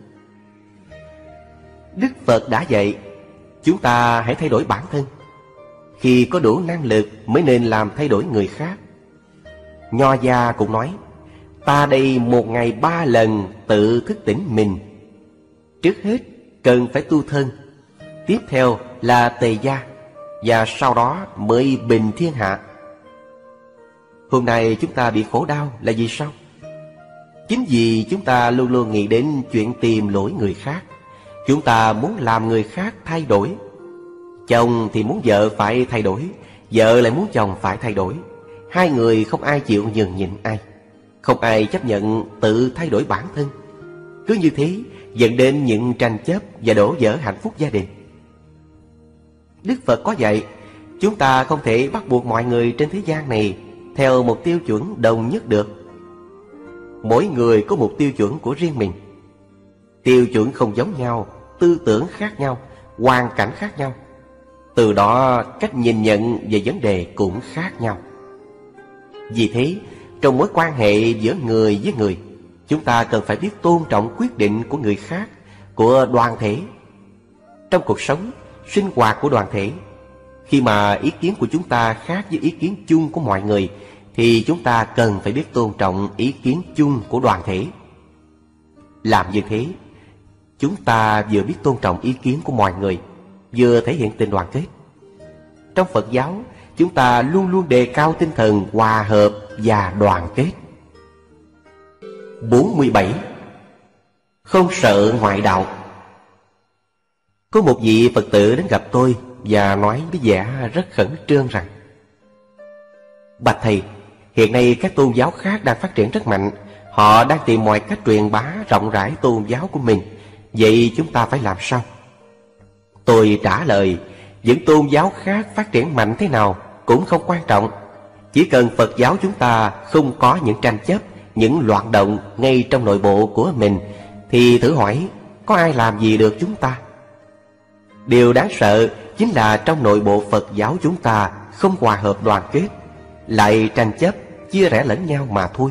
Đức Phật đã dạy chúng ta hãy thay đổi bản thân. Khi có đủ năng lực mới nên làm thay đổi người khác. Nho gia cũng nói, ta đây một ngày ba lần tự thức tỉnh mình. Trước hết cần phải tu thân, tiếp theo là tề gia, và sau đó mới bình thiên hạ. Hôm nay chúng ta bị khổ đau là vì sao? Chính vì chúng ta luôn luôn nghĩ đến chuyện tìm lỗi người khác. Chúng ta muốn làm người khác thay đổi. Chồng thì muốn vợ phải thay đổi, vợ lại muốn chồng phải thay đổi. Hai người không ai chịu nhường nhịn ai, không ai chấp nhận tự thay đổi bản thân. Cứ như thế dẫn đến những tranh chấp và đổ vỡ hạnh phúc gia đình. Đức Phật có dạy chúng ta không thể bắt buộc mọi người trên thế gian này theo một tiêu chuẩn đồng nhất được. Mỗi người có một tiêu chuẩn của riêng mình. Tiêu chuẩn không giống nhau, tư tưởng khác nhau, hoàn cảnh khác nhau. Từ đó cách nhìn nhận về vấn đề cũng khác nhau. Vì thế, trong mối quan hệ giữa người với người, chúng ta cần phải biết tôn trọng quyết định của người khác, của đoàn thể. Trong cuộc sống, sinh hoạt của đoàn thể, khi mà ý kiến của chúng ta khác với ý kiến chung của mọi người, thì chúng ta cần phải biết tôn trọng ý kiến chung của đoàn thể. Làm như thế, chúng ta vừa biết tôn trọng ý kiến của mọi người, vừa thể hiện tình đoàn kết. Trong Phật giáo, chúng ta luôn luôn đề cao tinh thần hòa hợp và đoàn kết. bốn mươi bảy. Không sợ ngoại đạo. Có một vị Phật tử đến gặp tôi và nói với vẻ rất khẩn trương rằng: bạch thầy, hiện nay các tôn giáo khác đang phát triển rất mạnh. Họ đang tìm mọi cách truyền bá rộng rãi tôn giáo của mình. Vậy chúng ta phải làm sao? Tôi trả lời: những tôn giáo khác phát triển mạnh thế nào cũng không quan trọng. Chỉ cần Phật giáo chúng ta không có những tranh chấp, những loạn động ngay trong nội bộ của mình, thì thử hỏi có ai làm gì được chúng ta? Điều đáng sợ chính là trong nội bộ Phật giáo chúng ta không hòa hợp đoàn kết, lại tranh chấp, chia rẽ lẫn nhau mà thôi.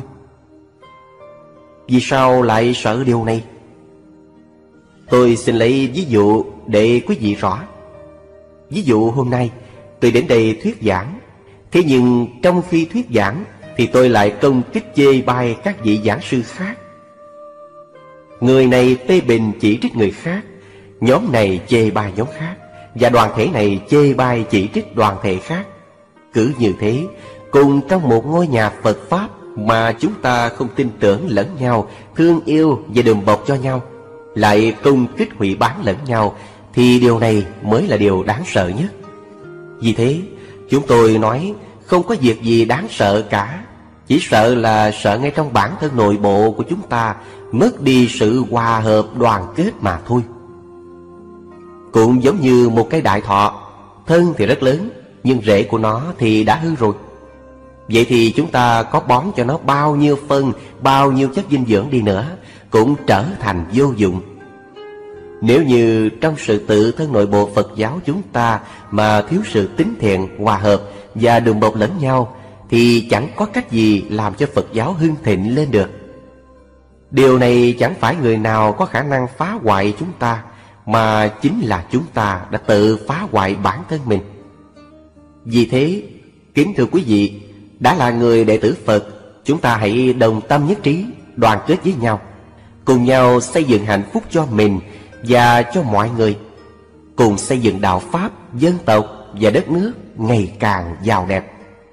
Vì sao lại sợ điều này? Tôi xin lấy ví dụ để quý vị rõ. Ví dụ hôm nay tôi đến đây thuyết giảng, thế nhưng trong khi thuyết giảng thì tôi lại công kích chê bai các vị giảng sư khác. Người này phê bình chỉ trích người khác, nhóm này chê bai nhóm khác, và đoàn thể này chê bai chỉ trích đoàn thể khác. Cứ như thế, cùng trong một ngôi nhà Phật Pháp mà chúng ta không tin tưởng lẫn nhau, thương yêu và đùm bọc cho nhau, lại công kích hủy bán lẫn nhau, thì điều này mới là điều đáng sợ nhất. Vì thế, chúng tôi nói không có việc gì đáng sợ cả. Chỉ sợ là sợ ngay trong bản thân nội bộ của chúng ta mất đi sự hòa hợp đoàn kết mà thôi. Cũng giống như một cây đại thọ, thân thì rất lớn, nhưng rễ của nó thì đã hư rồi. Vậy thì chúng ta có bón cho nó bao nhiêu phân, bao nhiêu chất dinh dưỡng đi nữa, cũng trở thành vô dụng. Nếu như trong sự tự thân nội bộ Phật giáo chúng ta mà thiếu sự tín thiện, hòa hợp và đùm bọc lẫn nhau, thì chẳng có cách gì làm cho Phật giáo hưng thịnh lên được. Điều này chẳng phải người nào có khả năng phá hoại chúng ta, mà chính là chúng ta đã tự phá hoại bản thân mình. Vì thế, kính thưa quý vị, đã là người đệ tử Phật, chúng ta hãy đồng tâm nhất trí, đoàn kết với nhau, cùng nhau xây dựng hạnh phúc cho mình và cho mọi người, cùng xây dựng đạo Pháp, dân tộc và đất nước ngày càng giàu đẹp.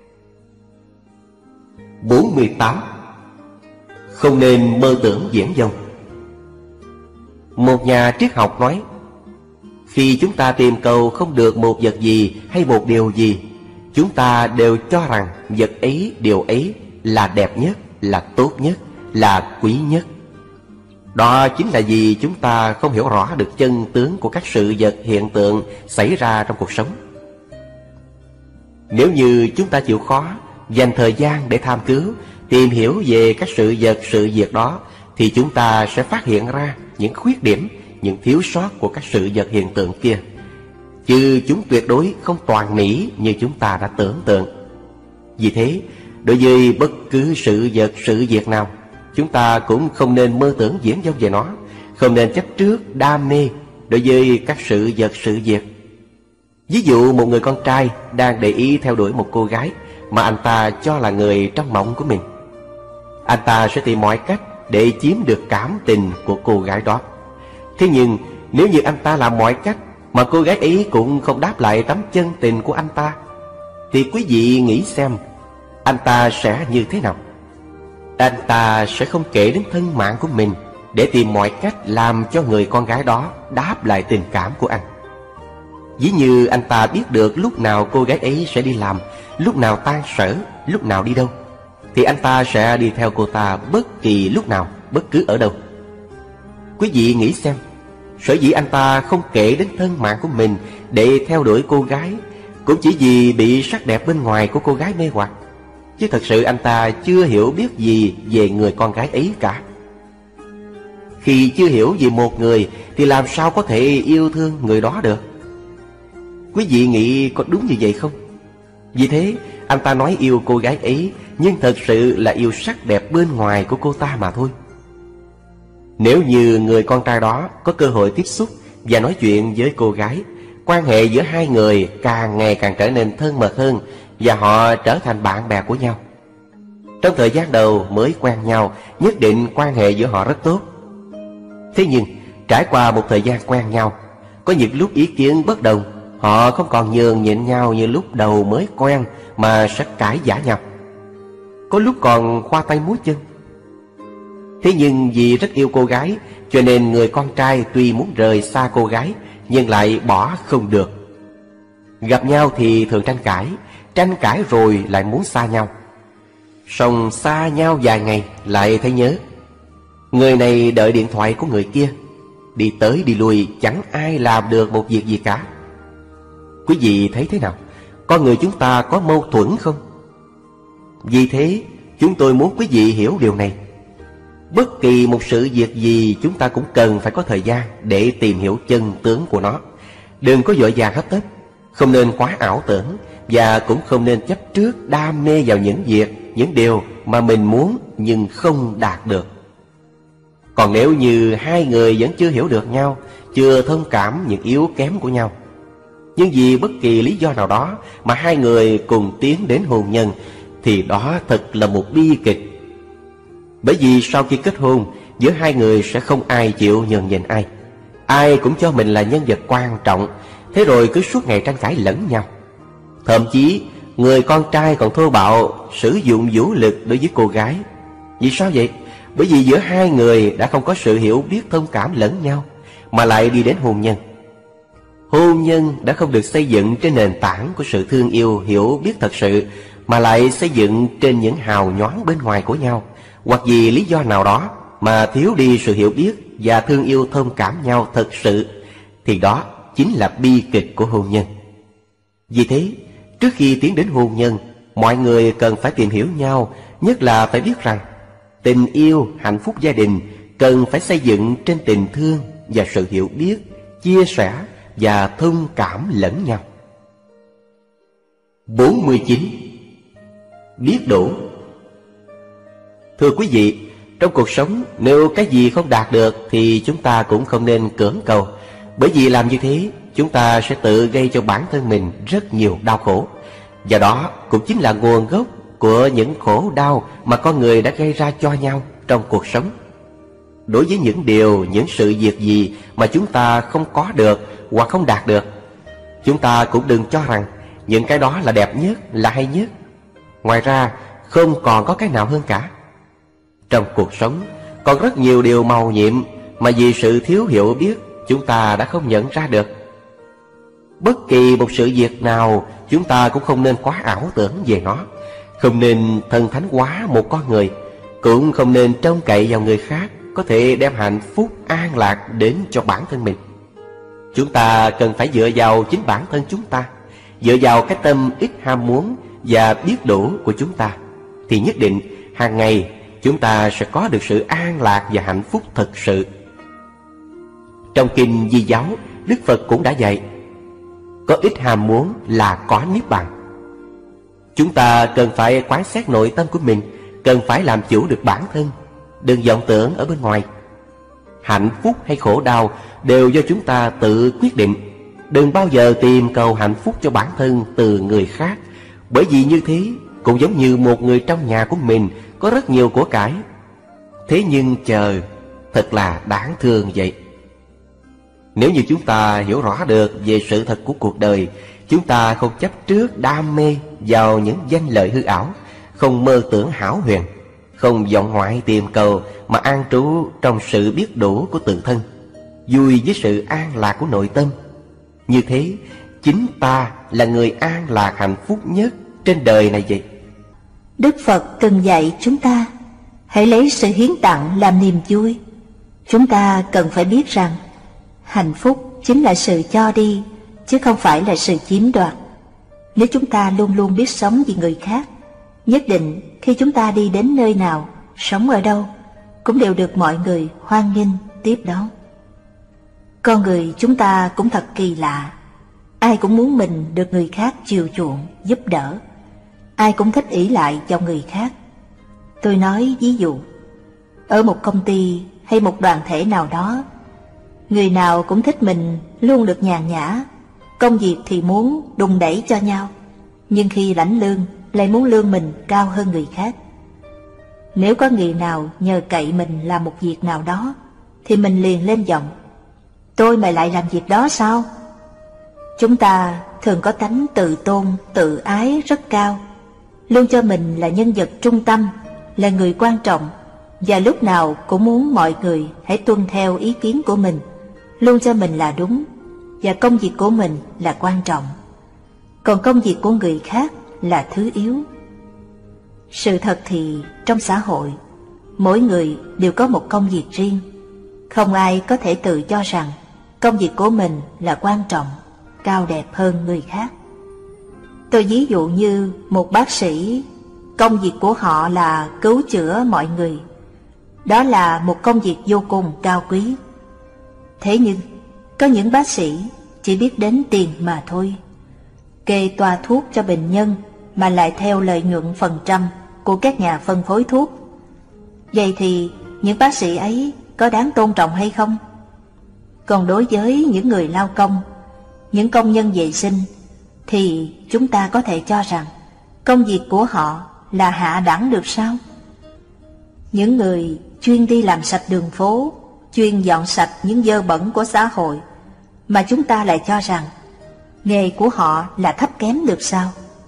bốn mươi tám. Không nên mơ tưởng viển vông. Một nhà triết học nói, khi chúng ta tìm cầu không được một vật gì hay một điều gì, chúng ta đều cho rằng vật ấy, điều ấy là đẹp nhất, là tốt nhất, là quý nhất. Đó chính là vì chúng ta không hiểu rõ được chân tướng của các sự vật hiện tượng xảy ra trong cuộc sống. Nếu như chúng ta chịu khó dành thời gian để tham cứu, tìm hiểu về các sự vật, sự việc đó, thì chúng ta sẽ phát hiện ra những khuyết điểm, những thiếu sót của các sự vật hiện tượng kia, chứ chúng tuyệt đối không toàn mỹ như chúng ta đã tưởng tượng. Vì thế, đối với bất cứ sự vật, sự việc nào, chúng ta cũng không nên mơ tưởng viển vông về nó, không nên chấp trước, đam mê đối với các sự vật, sự việc. Ví dụ một người con trai đang để ý theo đuổi một cô gái mà anh ta cho là người trong mộng của mình. Anh ta sẽ tìm mọi cách để chiếm được cảm tình của cô gái đó. Thế nhưng nếu như anh ta làm mọi cách mà cô gái ấy cũng không đáp lại tấm chân tình của anh ta, thì quý vị nghĩ xem, anh ta sẽ như thế nào? Anh ta sẽ không kể đến thân mạng của mình để tìm mọi cách làm cho người con gái đó đáp lại tình cảm của anh. Ví như anh ta biết được lúc nào cô gái ấy sẽ đi làm, lúc nào tan sở, lúc nào đi đâu, thì anh ta sẽ đi theo cô ta bất kỳ lúc nào, bất cứ ở đâu. Quý vị nghĩ xem, sở dĩ anh ta không kể đến thân mạng của mình để theo đuổi cô gái, cũng chỉ vì bị sắc đẹp bên ngoài của cô gái mê hoặc, chứ thật sự anh ta chưa hiểu biết gì về người con gái ấy cả. Khi chưa hiểu về một người thì làm sao có thể yêu thương người đó được? Quý vị nghĩ có đúng như vậy không? Vì thế anh ta nói yêu cô gái ấy, nhưng thật sự là yêu sắc đẹp bên ngoài của cô ta mà thôi. Nếu như người con trai đó có cơ hội tiếp xúc và nói chuyện với cô gái, quan hệ giữa hai người càng ngày càng trở nên thân mật hơn, và họ trở thành bạn bè của nhau. Trong thời gian đầu mới quen nhau, nhất định quan hệ giữa họ rất tốt. Thế nhưng trải qua một thời gian quen nhau, có những lúc ý kiến bất đồng, họ không còn nhường nhịn nhau như lúc đầu mới quen, mà sẽ cãi vã nhau. Có lúc còn khoa tay múa chân. Thế nhưng vì rất yêu cô gái, cho nên người con trai tuy muốn rời xa cô gái, nhưng lại bỏ không được. Gặp nhau thì thường tranh cãi, tranh cãi rồi lại muốn xa nhau. Song xa nhau vài ngày lại thấy nhớ. Người này đợi điện thoại của người kia, đi tới đi lui chẳng ai làm được một việc gì cả. Quý vị thấy thế nào? Con người chúng ta có mâu thuẫn không? Vì thế chúng tôi muốn quý vị hiểu điều này. Bất kỳ một sự việc gì chúng ta cũng cần phải có thời gian để tìm hiểu chân tướng của nó. Đừng có vội vàng hấp tấp, không nên quá ảo tưởng, và cũng không nên chấp trước đam mê vào những việc, những điều mà mình muốn nhưng không đạt được. Còn nếu như hai người vẫn chưa hiểu được nhau, chưa thông cảm những yếu kém của nhau, nhưng vì bất kỳ lý do nào đó mà hai người cùng tiến đến hôn nhân, thì đó thật là một bi kịch. Bởi vì sau khi kết hôn, giữa hai người sẽ không ai chịu nhường nhịn ai. Ai cũng cho mình là nhân vật quan trọng, thế rồi cứ suốt ngày tranh cãi lẫn nhau. Thậm chí người con trai còn thô bạo sử dụng vũ lực đối với cô gái. Vì sao vậy? Bởi vì giữa hai người đã không có sự hiểu biết thông cảm lẫn nhau, mà lại đi đến hôn nhân. Hôn nhân đã không được xây dựng trên nền tảng của sự thương yêu, hiểu biết thật sự, mà lại xây dựng trên những hào nhoáng bên ngoài của nhau, hoặc vì lý do nào đó mà thiếu đi sự hiểu biết và thương yêu thông cảm nhau thật sự, thì đó chính là bi kịch của hôn nhân. Vì thế, trước khi tiến đến hôn nhân, mọi người cần phải tìm hiểu nhau, nhất là phải biết rằng tình yêu, hạnh phúc gia đình cần phải xây dựng trên tình thương và sự hiểu biết, chia sẻ và thông cảm lẫn nhau. bốn mươi chín. Biết đủ. Thưa quý vị, trong cuộc sống, nếu cái gì không đạt được thì chúng ta cũng không nên cưỡng cầu, bởi vì làm như thế chúng ta sẽ tự gây cho bản thân mình rất nhiều đau khổ. Và đó cũng chính là nguồn gốc của những khổ đau mà con người đã gây ra cho nhau trong cuộc sống. Đối với những điều, những sự việc gì mà chúng ta không có được hoặc không đạt được, chúng ta cũng đừng cho rằng những cái đó là đẹp nhất, là hay nhất. Ngoài ra, không còn có cái nào hơn cả. Trong cuộc sống, còn rất nhiều điều màu nhiệm mà vì sự thiếu hiểu biết chúng ta đã không nhận ra được. Bất kỳ một sự việc nào chúng ta cũng không nên quá ảo tưởng về nó. Không nên thần thánh hóa một con người, cũng không nên trông cậy vào người khác có thể đem hạnh phúc an lạc đến cho bản thân mình. Chúng ta cần phải dựa vào chính bản thân chúng ta, dựa vào cái tâm ít ham muốn và biết đủ của chúng ta, thì nhất định hàng ngày chúng ta sẽ có được sự an lạc và hạnh phúc thật sự. Trong kinh Di giáo, Đức Phật cũng đã dạy, có ít ham muốn là có niết bàn. Chúng ta cần phải quán xét nội tâm của mình, cần phải làm chủ được bản thân, đừng vọng tưởng ở bên ngoài. Hạnh phúc hay khổ đau đều do chúng ta tự quyết định. Đừng bao giờ tìm cầu hạnh phúc cho bản thân từ người khác, bởi vì như thế cũng giống như một người trong nhà của mình có rất nhiều của cải, thế nhưng chờ thật là đáng thương vậy. Nếu như chúng ta hiểu rõ được về sự thật của cuộc đời, chúng ta không chấp trước đam mê vào những danh lợi hư ảo, không mơ tưởng hão huyền, không vọng ngoại tìm cầu, mà an trú trong sự biết đủ của tự thân, vui với sự an lạc của nội tâm. Như thế, chính ta là người an lạc hạnh phúc nhất trên đời này vậy. Đức Phật từng dạy chúng ta hãy lấy sự hiến tặng làm niềm vui. Chúng ta cần phải biết rằng hạnh phúc chính là sự cho đi, chứ không phải là sự chiếm đoạt. Nếu chúng ta luôn luôn biết sống vì người khác, nhất định khi chúng ta đi đến nơi nào, sống ở đâu, cũng đều được mọi người hoan nghênh tiếp đón. Con người chúng ta cũng thật kỳ lạ. Ai cũng muốn mình được người khác chiều chuộng, giúp đỡ. Ai cũng thích ỷ lại vào người khác. Tôi nói ví dụ, ở một công ty hay một đoàn thể nào đó, người nào cũng thích mình luôn được nhàn nhã, công việc thì muốn đùn đẩy cho nhau, nhưng khi lãnh lương lại muốn lương mình cao hơn người khác. Nếu có người nào nhờ cậy mình làm một việc nào đó, thì mình liền lên giọng: tôi mày lại làm việc đó sao? Chúng ta thường có tánh tự tôn, tự ái rất cao, luôn cho mình là nhân vật trung tâm, là người quan trọng, và lúc nào cũng muốn mọi người hãy tuân theo ý kiến của mình, luôn cho mình là đúng, và công việc của mình là quan trọng, còn công việc của người khác là thứ yếu. Sự thật thì trong xã hội, mỗi người đều có một công việc riêng. Không ai có thể tự cho rằng công việc của mình là quan trọng, cao đẹp hơn người khác. Tôi ví dụ như một bác sĩ, công việc của họ là cứu chữa mọi người. Đó là một công việc vô cùng cao quý. Thế nhưng, có những bác sĩ chỉ biết đến tiền mà thôi, kê toa thuốc cho bệnh nhân mà lại theo lợi nhuận phần trăm của các nhà phân phối thuốc. Vậy thì những bác sĩ ấy có đáng tôn trọng hay không? Còn đối với những người lao công, những công nhân vệ sinh, thì chúng ta có thể cho rằng công việc của họ là hạ đẳng được sao? Những người chuyên đi làm sạch đường phố, chuyên dọn sạch những dơ bẩn của xã hội, mà chúng ta lại cho rằng nghề của họ là thấp kém được sao?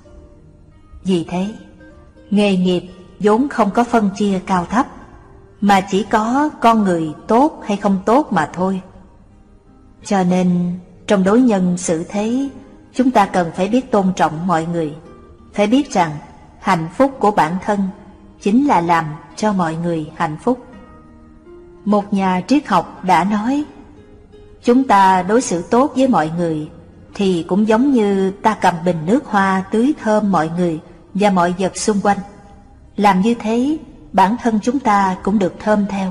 Vì thế, nghề nghiệp vốn không có phân chia cao thấp, mà chỉ có con người tốt hay không tốt mà thôi. Cho nên, trong đối nhân xử thế, chúng ta cần phải biết tôn trọng mọi người, phải biết rằng hạnh phúc của bản thân chính là làm cho mọi người hạnh phúc. Một nhà triết học đã nói, chúng ta đối xử tốt với mọi người thì cũng giống như ta cầm bình nước hoa tưới thơm mọi người và mọi vật xung quanh. Làm như thế, bản thân chúng ta cũng được thơm theo.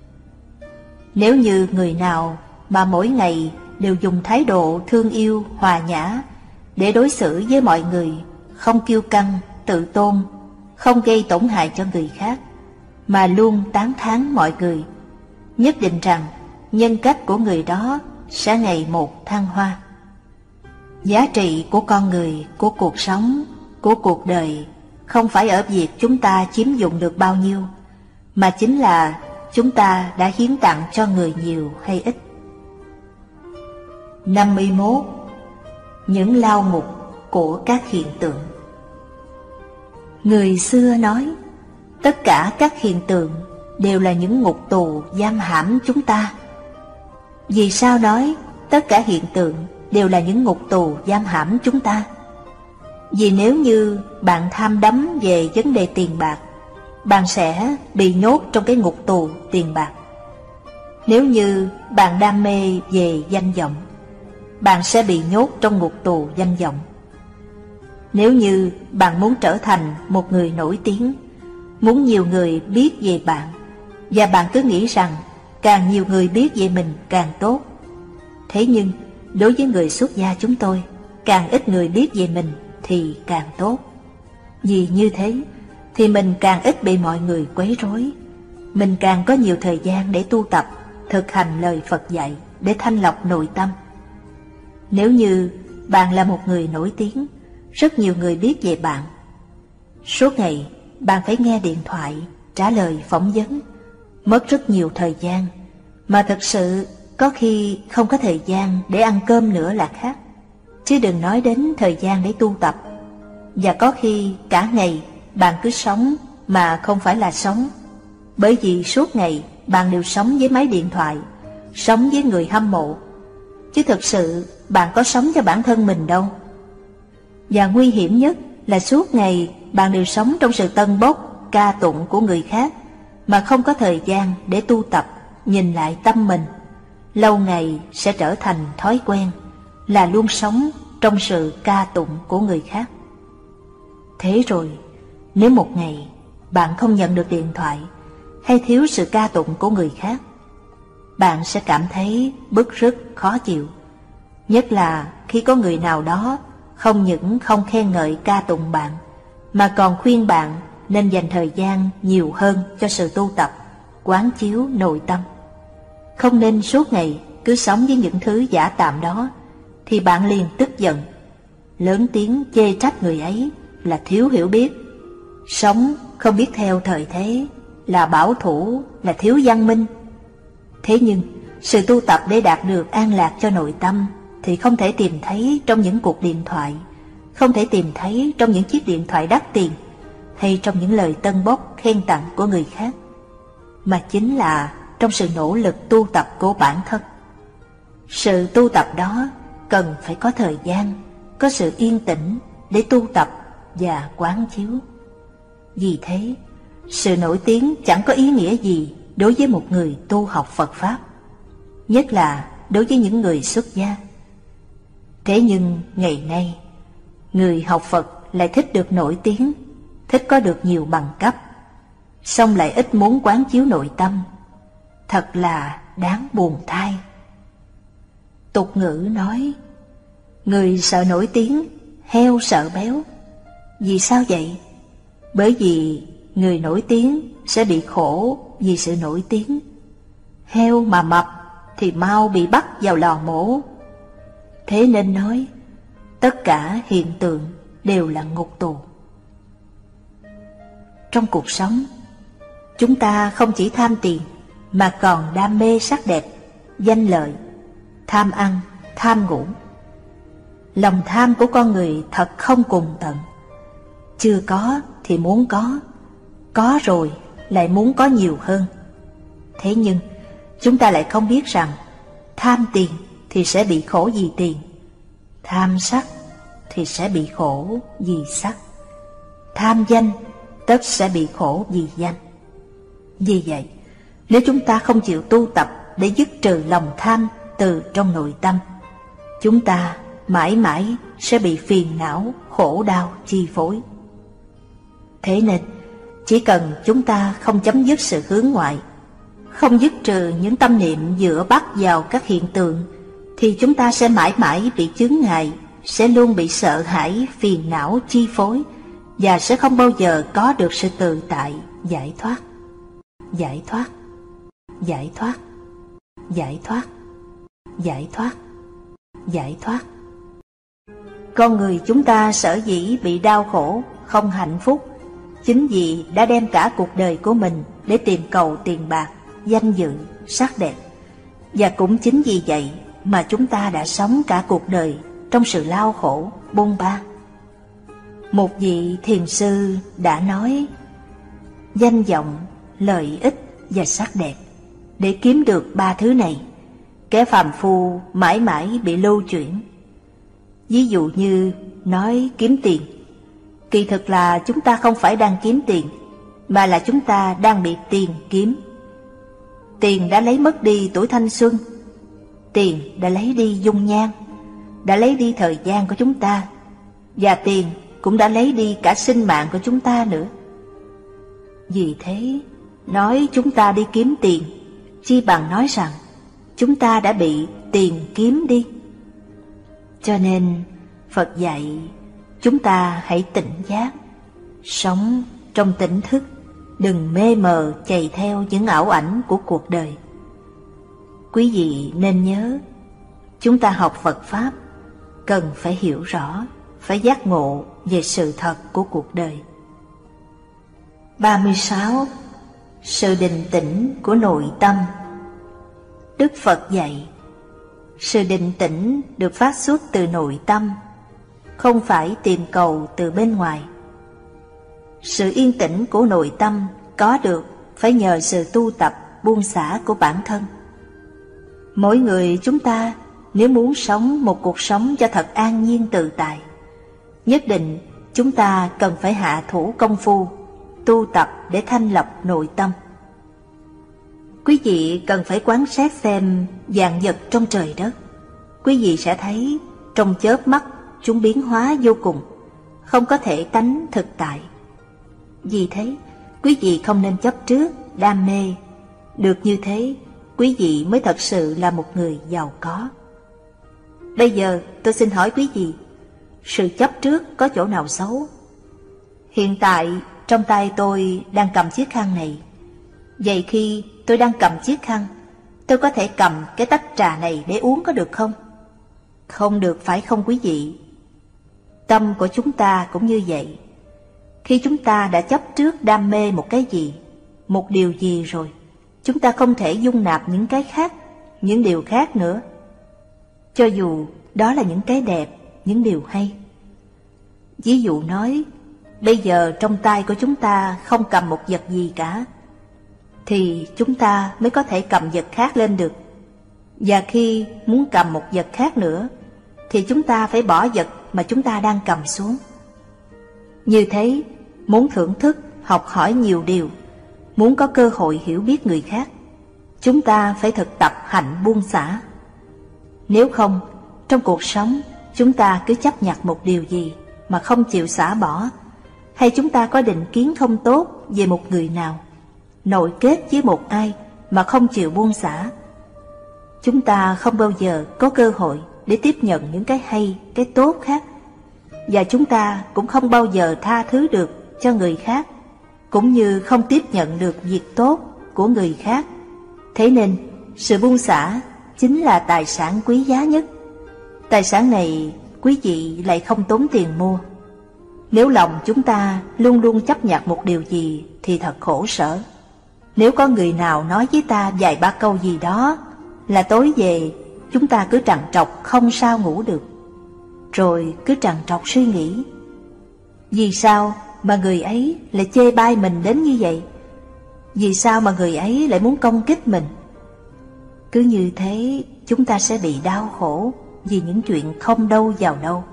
Nếu như người nào mà mỗi ngày đều dùng thái độ thương yêu, hòa nhã để đối xử với mọi người, không kiêu căng, tự tôn, không gây tổn hại cho người khác, mà luôn tán thán mọi người, nhất định rằng nhân cách của người đó sẽ ngày một thăng hoa. Giá trị của con người, của cuộc sống, của cuộc đời không phải ở việc chúng ta chiếm dụng được bao nhiêu, mà chính là chúng ta đã hiến tặng cho người nhiều hay ít. năm mươi mốt. Những lao ngục của các hiện tượng. Người xưa nói, tất cả các hiện tượng đều là những ngục tù giam hãm chúng ta. Vì sao nói tất cả hiện tượng đều là những ngục tù giam hãm chúng ta? Vì nếu như bạn tham đắm về vấn đề tiền bạc, bạn sẽ bị nhốt trong cái ngục tù tiền bạc. Nếu như bạn đam mê về danh vọng, bạn sẽ bị nhốt trong ngục tù danh vọng. Nếu như bạn muốn trở thành một người nổi tiếng, muốn nhiều người biết về bạn, và bạn cứ nghĩ rằng càng nhiều người biết về mình càng tốt. Thế nhưng, đối với người xuất gia chúng tôi, càng ít người biết về mình thì càng tốt. Vì như thế, thì mình càng ít bị mọi người quấy rối, mình càng có nhiều thời gian để tu tập, thực hành lời Phật dạy để thanh lọc nội tâm. Nếu như bạn là một người nổi tiếng, rất nhiều người biết về bạn, suốt ngày bạn phải nghe điện thoại, trả lời phỏng vấn, mất rất nhiều thời gian, mà thật sự có khi không có thời gian để ăn cơm nữa là khác, chứ đừng nói đến thời gian để tu tập. Và có khi cả ngày bạn cứ sống mà không phải là sống, bởi vì suốt ngày bạn đều sống với máy điện thoại, sống với người hâm mộ, chứ thực sự bạn có sống cho bản thân mình đâu. Và nguy hiểm nhất là suốt ngày bạn đều sống trong sự tân bốc, ca tụng của người khác, mà không có thời gian để tu tập, nhìn lại tâm mình. Lâu ngày sẽ trở thành thói quen, là luôn sống trong sự ca tụng của người khác. Thế rồi, nếu một ngày bạn không nhận được điện thoại, hay thiếu sự ca tụng của người khác, bạn sẽ cảm thấy bứt rứt khó chịu, nhất là khi khi có người nào đó không những không khen ngợi ca tụng bạn, mà còn khuyên bạn nên dành thời gian nhiều hơn cho sự tu tập, quán chiếu nội tâm. Không nên suốt ngày cứ sống với những thứ giả tạm đó, thì bạn liền tức giận, lớn tiếng chê trách người ấy là thiếu hiểu biết, sống không biết theo thời thế, là bảo thủ, là thiếu văn minh. Thế nhưng sự tu tập để đạt được an lạc cho nội tâm thì không thể tìm thấy trong những cuộc điện thoại, không thể tìm thấy trong những chiếc điện thoại đắt tiền, hay trong những lời tân bốc khen tặng của người khác, mà chính là trong sự nỗ lực tu tập của bản thân. Sự tu tập đó cần phải có thời gian, có sự yên tĩnh để tu tập và quán chiếu. Vì thế, sự nổi tiếng chẳng có ý nghĩa gì đối với một người tu học Phật Pháp, nhất là đối với những người xuất gia. Thế nhưng ngày nay, người học Phật lại thích được nổi tiếng, thích có được nhiều bằng cấp, song lại ít muốn quán chiếu nội tâm. Thật là đáng buồn thay. Tục ngữ nói, người sợ nổi tiếng, heo sợ béo. Vì sao vậy? Bởi vì người nổi tiếng sẽ bị khổ vì sự nổi tiếng. Heo mà mập thì mau bị bắt vào lò mổ. Thế nên nói, tất cả hiện tượng đều là ngục tù. Trong cuộc sống, chúng ta không chỉ tham tiền, mà còn đam mê sắc đẹp, danh lợi, tham ăn, tham ngủ. Lòng tham của con người thật không cùng tận. Chưa có thì muốn có, có rồi lại muốn có nhiều hơn. Thế nhưng chúng ta lại không biết rằng tham tiền thì sẽ bị khổ vì tiền, tham sắc thì sẽ bị khổ vì sắc, tham danh tất sẽ bị khổ vì danh. Vì vậy, nếu chúng ta không chịu tu tập để dứt trừ lòng tham từ trong nội tâm, chúng ta mãi mãi sẽ bị phiền não, khổ đau chi phối. Thế nên, chỉ cần chúng ta không chấm dứt sự hướng ngoại, không dứt trừ những tâm niệm dựa bắt vào các hiện tượng, thì chúng ta sẽ mãi mãi bị chướng ngại, sẽ luôn bị sợ hãi, phiền não chi phối, và sẽ không bao giờ có được sự tự tại, giải thoát. Giải thoát, giải thoát, giải thoát, giải thoát, giải thoát. Con người chúng ta sở dĩ bị đau khổ, không hạnh phúc, chính vì đã đem cả cuộc đời của mình để tìm cầu tiền bạc, danh dự, sắc đẹp. Và cũng chính vì vậy mà chúng ta đã sống cả cuộc đời trong sự lao khổ, bôn ba. Một vị thiền sư đã nói, danh vọng, lợi ích và sắc đẹp, để kiếm được ba thứ này, kẻ phàm phu mãi mãi bị lưu chuyển. Ví dụ như nói kiếm tiền, kỳ thực là chúng ta không phải đang kiếm tiền, mà là chúng ta đang bị tiền kiếm. Tiền đã lấy mất đi tuổi thanh xuân, tiền đã lấy đi dung nhan, đã lấy đi thời gian của chúng ta, và tiền cũng đã lấy đi cả sinh mạng của chúng ta nữa. Vì thế, nói chúng ta đi kiếm tiền, chi bằng nói rằng chúng ta đã bị tiền kiếm đi. Cho nên Phật dạy chúng ta hãy tỉnh giác, sống trong tỉnh thức, đừng mê mờ chày theo những ảo ảnh của cuộc đời. Quý vị nên nhớ, chúng ta học Phật Pháp cần phải hiểu rõ, phải giác ngộ về sự thật của cuộc đời. ba mươi sáu. Sự định tĩnh của nội tâm. Đức Phật dạy, sự định tĩnh được phát xuất từ nội tâm, không phải tìm cầu từ bên ngoài. Sự yên tĩnh của nội tâm có được phải nhờ sự tu tập buông xả của bản thân. Mỗi người chúng ta nếu muốn sống một cuộc sống cho thật an nhiên tự tại, nhất định chúng ta cần phải hạ thủ công phu, tu tập để thanh lọc nội tâm. Quý vị cần phải quan sát xem vạn vật trong trời đất. Quý vị sẽ thấy trong chớp mắt chúng biến hóa vô cùng, không có thể tánh thực tại. Vì thế, quý vị không nên chấp trước, đam mê. Được như thế, quý vị mới thật sự là một người giàu có. Bây giờ tôi xin hỏi quý vị, sự chấp trước có chỗ nào xấu? Hiện tại trong tay tôi đang cầm chiếc khăn này. Vậy khi tôi đang cầm chiếc khăn, tôi có thể cầm cái tách trà này để uống có được không? Không được, phải không quý vị? Tâm của chúng ta cũng như vậy. Khi chúng ta đã chấp trước đam mê một cái gì, một điều gì rồi, chúng ta không thể dung nạp những cái khác, những điều khác nữa. Cho dù đó là những cái đẹp, những điều hay. Ví dụ nói, bây giờ trong tay của chúng ta không cầm một vật gì cả, thì chúng ta mới có thể cầm vật khác lên được. Và khi muốn cầm một vật khác nữa, thì chúng ta phải bỏ vật mà chúng ta đang cầm xuống. Như thế, muốn thưởng thức, học hỏi nhiều điều, muốn có cơ hội hiểu biết người khác, chúng ta phải thực tập hạnh buông xả. Nếu không, trong cuộc sống, chúng ta cứ chấp nhặt một điều gì mà không chịu xả bỏ, hay chúng ta có định kiến không tốt về một người nào, nội kết với một ai mà không chịu buông xả, chúng ta không bao giờ có cơ hội để tiếp nhận những cái hay, cái tốt khác. Và chúng ta cũng không bao giờ tha thứ được cho người khác, cũng như không tiếp nhận được việc tốt của người khác. Thế nên, sự buông xả chính là tài sản quý giá nhất. Tài sản này quý vị lại không tốn tiền mua. Nếu lòng chúng ta luôn luôn chấp nhặt một điều gì thì thật khổ sở. Nếu có người nào nói với ta vài ba câu gì đó là tối về chúng ta cứ trằn trọc không sao ngủ được, rồi cứ trằn trọc suy nghĩ, vì sao mà người ấy lại chê bai mình đến như vậy? Vì sao mà người ấy lại muốn công kích mình? Cứ như thế chúng ta sẽ bị đau khổ vì những chuyện không đâu vào đâu.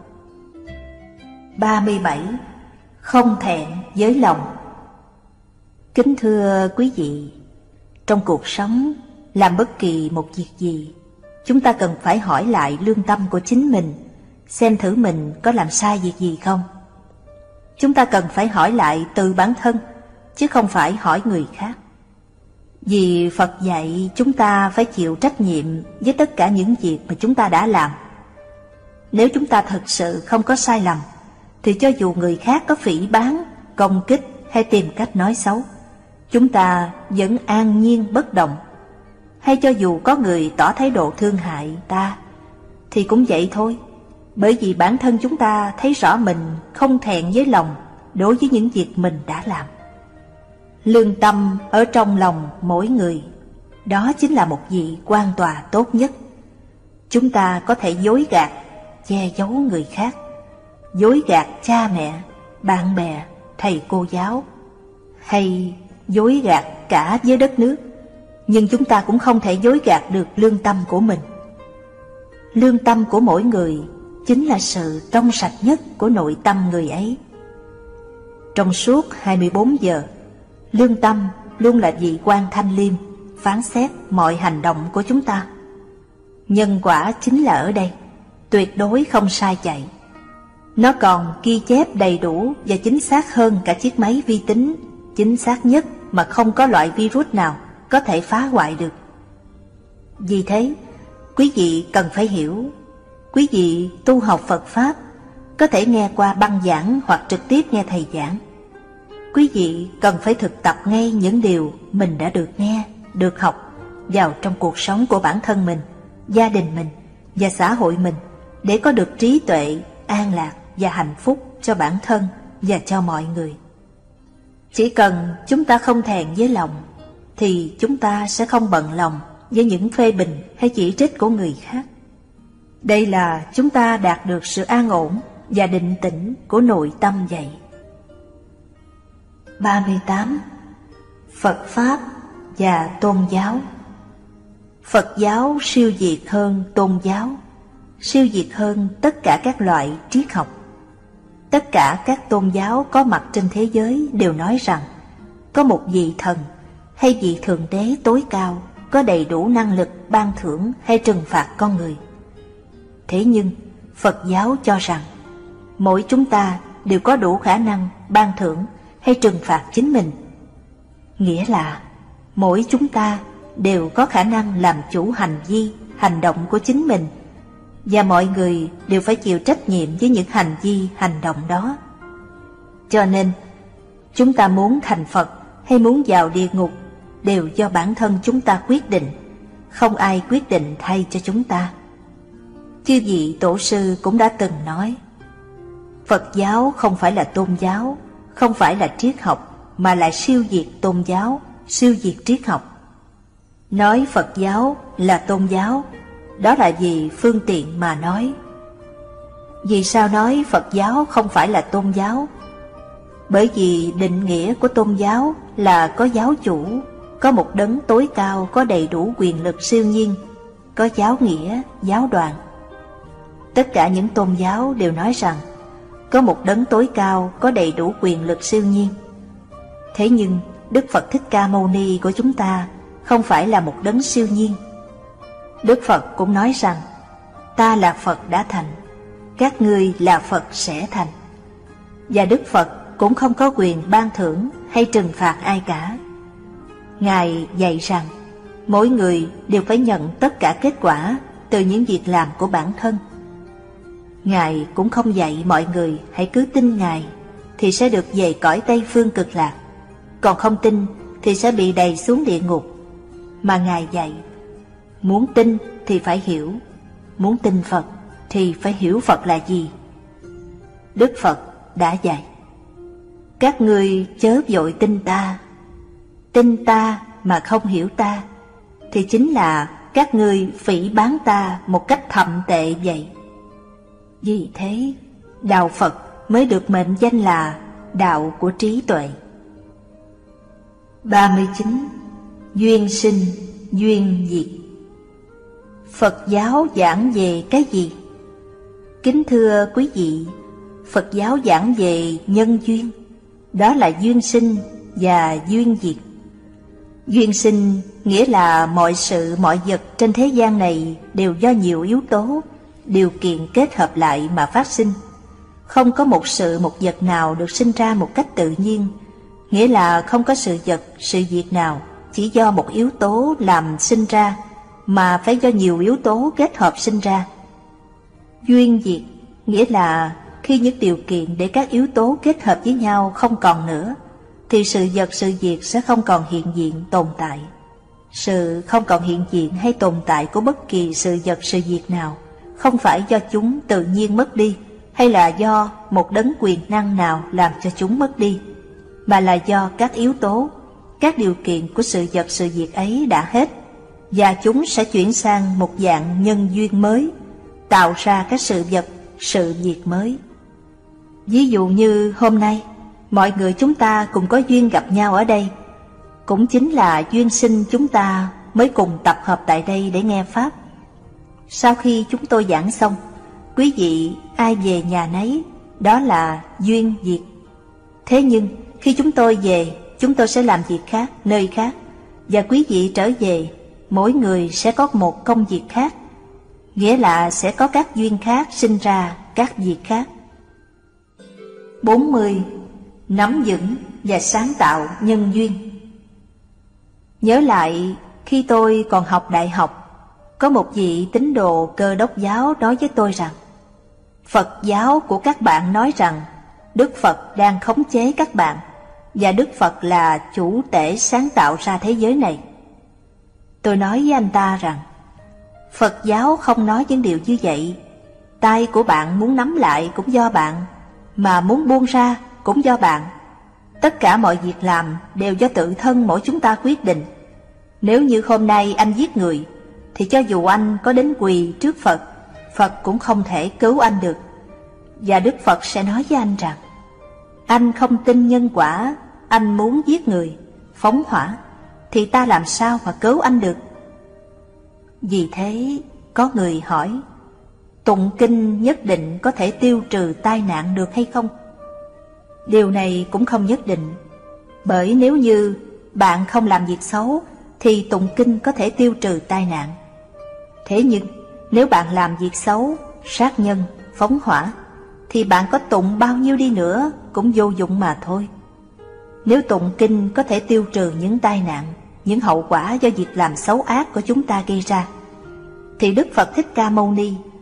ba mươi bảy. Không thẹn với lòng. Kính thưa quý vị, trong cuộc sống, làm bất kỳ một việc gì, chúng ta cần phải hỏi lại lương tâm của chính mình, xem thử mình có làm sai việc gì không. Chúng ta cần phải hỏi lại từ bản thân, chứ không phải hỏi người khác. Vì Phật dạy chúng ta phải chịu trách nhiệm với tất cả những việc mà chúng ta đã làm. Nếu chúng ta thật sự không có sai lầm, thì cho dù người khác có phỉ báng, công kích hay tìm cách nói xấu, chúng ta vẫn an nhiên bất động. Hay cho dù có người tỏ thái độ thương hại ta, thì cũng vậy thôi. Bởi vì bản thân chúng ta thấy rõ mình không thẹn với lòng đối với những việc mình đã làm. Lương tâm ở trong lòng mỗi người, đó chính là một vị quan tòa tốt nhất. Chúng ta có thể dối gạt, che giấu người khác, dối gạt cha mẹ, bạn bè, thầy cô giáo, hay dối gạt cả với đất nước, nhưng chúng ta cũng không thể dối gạt được lương tâm của mình. Lương tâm của mỗi người chính là sự trong sạch nhất của nội tâm người ấy. Trong suốt hai mươi bốn giờ, lương tâm luôn là vị quan thanh liêm, phán xét mọi hành động của chúng ta. Nhân quả chính là ở đây, tuyệt đối không sai chạy. Nó còn ghi chép đầy đủ và chính xác hơn cả chiếc máy vi tính, chính xác nhất mà không có loại virus nào có thể phá hoại được. Vì thế, quý vị cần phải hiểu, quý vị tu học Phật Pháp có thể nghe qua băng giảng hoặc trực tiếp nghe thầy giảng. Quý vị cần phải thực tập ngay những điều mình đã được nghe, được học vào trong cuộc sống của bản thân mình, gia đình mình và xã hội mình, để có được trí tuệ, an lạc và hạnh phúc cho bản thân và cho mọi người. Chỉ cần chúng ta không thẹn với lòng, thì chúng ta sẽ không bận lòng với những phê bình hay chỉ trích của người khác. Đây là chúng ta đạt được sự an ổn và định tĩnh của nội tâm vậy. ba mươi tám. Phật Pháp và Tôn giáo. Phật giáo siêu việt hơn tôn giáo, siêu việt hơn tất cả các loại triết học. Tất cả các tôn giáo có mặt trên thế giới đều nói rằng có một vị thần hay vị thượng đế tối cao có đầy đủ năng lực ban thưởng hay trừng phạt con người. Thế nhưng Phật giáo cho rằng mỗi chúng ta đều có đủ khả năng ban thưởng hay trừng phạt chính mình. Nghĩa là mỗi chúng ta đều có khả năng làm chủ hành vi, hành động của chính mình, và mọi người đều phải chịu trách nhiệm với những hành vi, hành động đó. Cho nên, chúng ta muốn thành Phật hay muốn vào địa ngục đều do bản thân chúng ta quyết định, không ai quyết định thay cho chúng ta. Chư vị tổ sư cũng đã từng nói, Phật giáo không phải là tôn giáo, không phải là triết học, mà là siêu diệt tôn giáo, siêu diệt triết học. Nói Phật giáo là tôn giáo, đó là vì phương tiện mà nói. Vì sao nói Phật giáo không phải là tôn giáo? Bởi vì định nghĩa của tôn giáo là có giáo chủ, có một đấng tối cao có đầy đủ quyền lực siêu nhiên, có giáo nghĩa, giáo đoàn. Tất cả những tôn giáo đều nói rằng có một đấng tối cao có đầy đủ quyền lực siêu nhiên. Thế nhưng Đức Phật Thích Ca Mâu Ni của chúng ta không phải là một đấng siêu nhiên. Đức Phật cũng nói rằng, ta là Phật đã thành, các ngươi là Phật sẽ thành. Và Đức Phật cũng không có quyền ban thưởng hay trừng phạt ai cả. Ngài dạy rằng, mỗi người đều phải nhận tất cả kết quả từ những việc làm của bản thân. Ngài cũng không dạy mọi người hãy cứ tin Ngài thì sẽ được về cõi Tây Phương Cực Lạc, còn không tin thì sẽ bị đày xuống địa ngục. Mà Ngài dạy, muốn tin thì phải hiểu, muốn tin Phật thì phải hiểu Phật là gì. Đức Phật đã dạy, các ngươi chớ vội tin ta, tin ta mà không hiểu ta thì chính là các ngươi phỉ báng ta một cách thậm tệ vậy. Vì thế, đạo Phật mới được mệnh danh là đạo của trí tuệ. ba mươi chín. Duyên sinh, duyên diệt. Phật giáo giảng về cái gì? Kính thưa quý vị, Phật giáo giảng về nhân duyên, đó là duyên sinh và duyên diệt. Duyên sinh nghĩa là mọi sự mọi vật trên thế gian này đều do nhiều yếu tố, điều kiện kết hợp lại mà phát sinh. Không có một sự một vật nào được sinh ra một cách tự nhiên, nghĩa là không có sự vật, sự việc nào chỉ do một yếu tố làm sinh ra, mà phải do nhiều yếu tố kết hợp sinh ra. Duyên diệt nghĩa là khi những điều kiện để các yếu tố kết hợp với nhau không còn nữa, thì sự vật sự việc sẽ không còn hiện diện tồn tại. Sự không còn hiện diện hay tồn tại của bất kỳ sự vật sự việc nào không phải do chúng tự nhiên mất đi, hay là do một đấng quyền năng nào làm cho chúng mất đi, mà là do các yếu tố, các điều kiện của sự vật sự việc ấy đã hết, và chúng sẽ chuyển sang một dạng nhân duyên mới, tạo ra các sự vật, sự việc mới. Ví dụ như hôm nay, mọi người chúng ta cùng có duyên gặp nhau ở đây, cũng chính là duyên sinh chúng ta mới cùng tập hợp tại đây để nghe Pháp. Sau khi chúng tôi giảng xong, quý vị ai về nhà nấy, đó là duyên diệt. Thế nhưng khi chúng tôi về, chúng tôi sẽ làm việc khác, nơi khác, và quý vị trở về, mỗi người sẽ có một công việc khác, nghĩa là sẽ có các duyên khác sinh ra các việc khác. bốn mươi. Nắm vững và sáng tạo nhân duyên. Nhớ lại khi tôi còn học đại học, có một vị tín đồ Cơ Đốc giáo nói với tôi rằng, Phật giáo của các bạn nói rằng Đức Phật đang khống chế các bạn, và Đức Phật là chủ tể sáng tạo ra thế giới này. Tôi nói với anh ta rằng, Phật giáo không nói những điều như vậy. Tay của bạn muốn nắm lại cũng do bạn, mà muốn buông ra cũng do bạn. Tất cả mọi việc làm đều do tự thân mỗi chúng ta quyết định. Nếu như hôm nay anh giết người, thì cho dù anh có đến quỳ trước Phật, Phật cũng không thể cứu anh được. Và Đức Phật sẽ nói với anh rằng, anh không tin nhân quả, anh muốn giết người, phóng hỏa, thì ta làm sao mà cứu anh được? Vì thế, có người hỏi, tụng kinh nhất định có thể tiêu trừ tai nạn được hay không? Điều này cũng không nhất định, bởi nếu như bạn không làm việc xấu, thì tụng kinh có thể tiêu trừ tai nạn. Thế nhưng, nếu bạn làm việc xấu, sát nhân, phóng hỏa, thì bạn có tụng bao nhiêu đi nữa cũng vô dụng mà thôi. Nếu tụng kinh có thể tiêu trừ những tai nạn, những hậu quả do việc làm xấu ác của chúng ta gây ra, thì Đức Phật Thích Ca Mâu Ni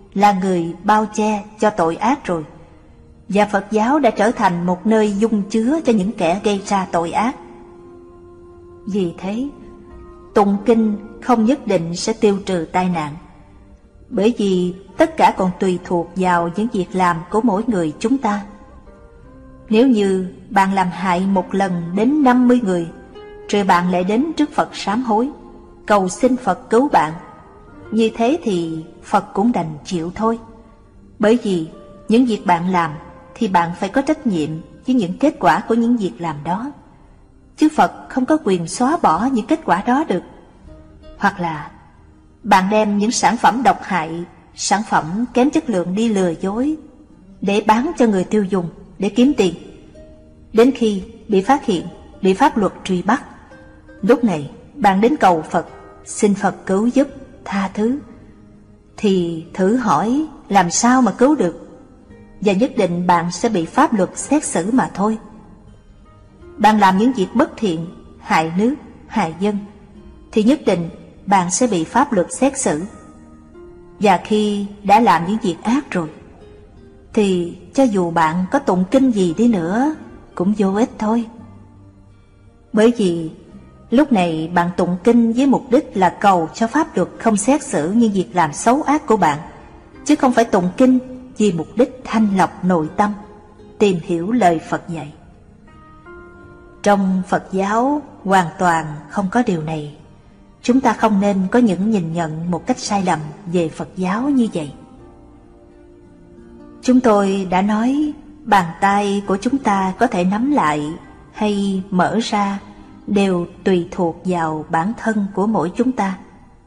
là người bao che cho tội ác rồi, và Phật giáo đã trở thành một nơi dung chứa cho những kẻ gây ra tội ác. Vì thế, tụng kinh không nhất định sẽ tiêu trừ tai nạn, bởi vì tất cả còn tùy thuộc vào những việc làm của mỗi người chúng ta. Nếu như bạn làm hại một lần đến năm mươi người, rồi bạn lại đến trước Phật sám hối, cầu xin Phật cứu bạn, như thế thì Phật cũng đành chịu thôi. Bởi vì những việc bạn làm thì bạn phải có trách nhiệm với những kết quả của những việc làm đó, chứ Phật không có quyền xóa bỏ những kết quả đó được. Hoặc là bạn đem những sản phẩm độc hại, sản phẩm kém chất lượng đi lừa dối để bán cho người tiêu dùng để kiếm tiền. Đến khi bị phát hiện, bị pháp luật truy bắt, lúc này bạn đến cầu Phật, xin Phật cứu giúp, tha thứ, thì thử hỏi làm sao mà cứu được, và nhất định bạn sẽ bị pháp luật xét xử mà thôi. Bạn làm những việc bất thiện, hại nước, hại dân, thì nhất định bạn sẽ bị pháp luật xét xử. Và khi đã làm những việc ác rồi, thì cho dù bạn có tụng kinh gì đi nữa cũng vô ích thôi. Bởi vì lúc này bạn tụng kinh với mục đích là cầu cho pháp luật không xét xử những việc làm xấu ác của bạn, chứ không phải tụng kinh vì mục đích thanh lọc nội tâm, tìm hiểu lời Phật dạy. Trong Phật giáo hoàn toàn không có điều này. Chúng ta không nên có những nhìn nhận một cách sai lầm về Phật giáo như vậy. Chúng tôi đã nói bàn tay của chúng ta có thể nắm lại hay mở ra đều tùy thuộc vào bản thân của mỗi chúng ta.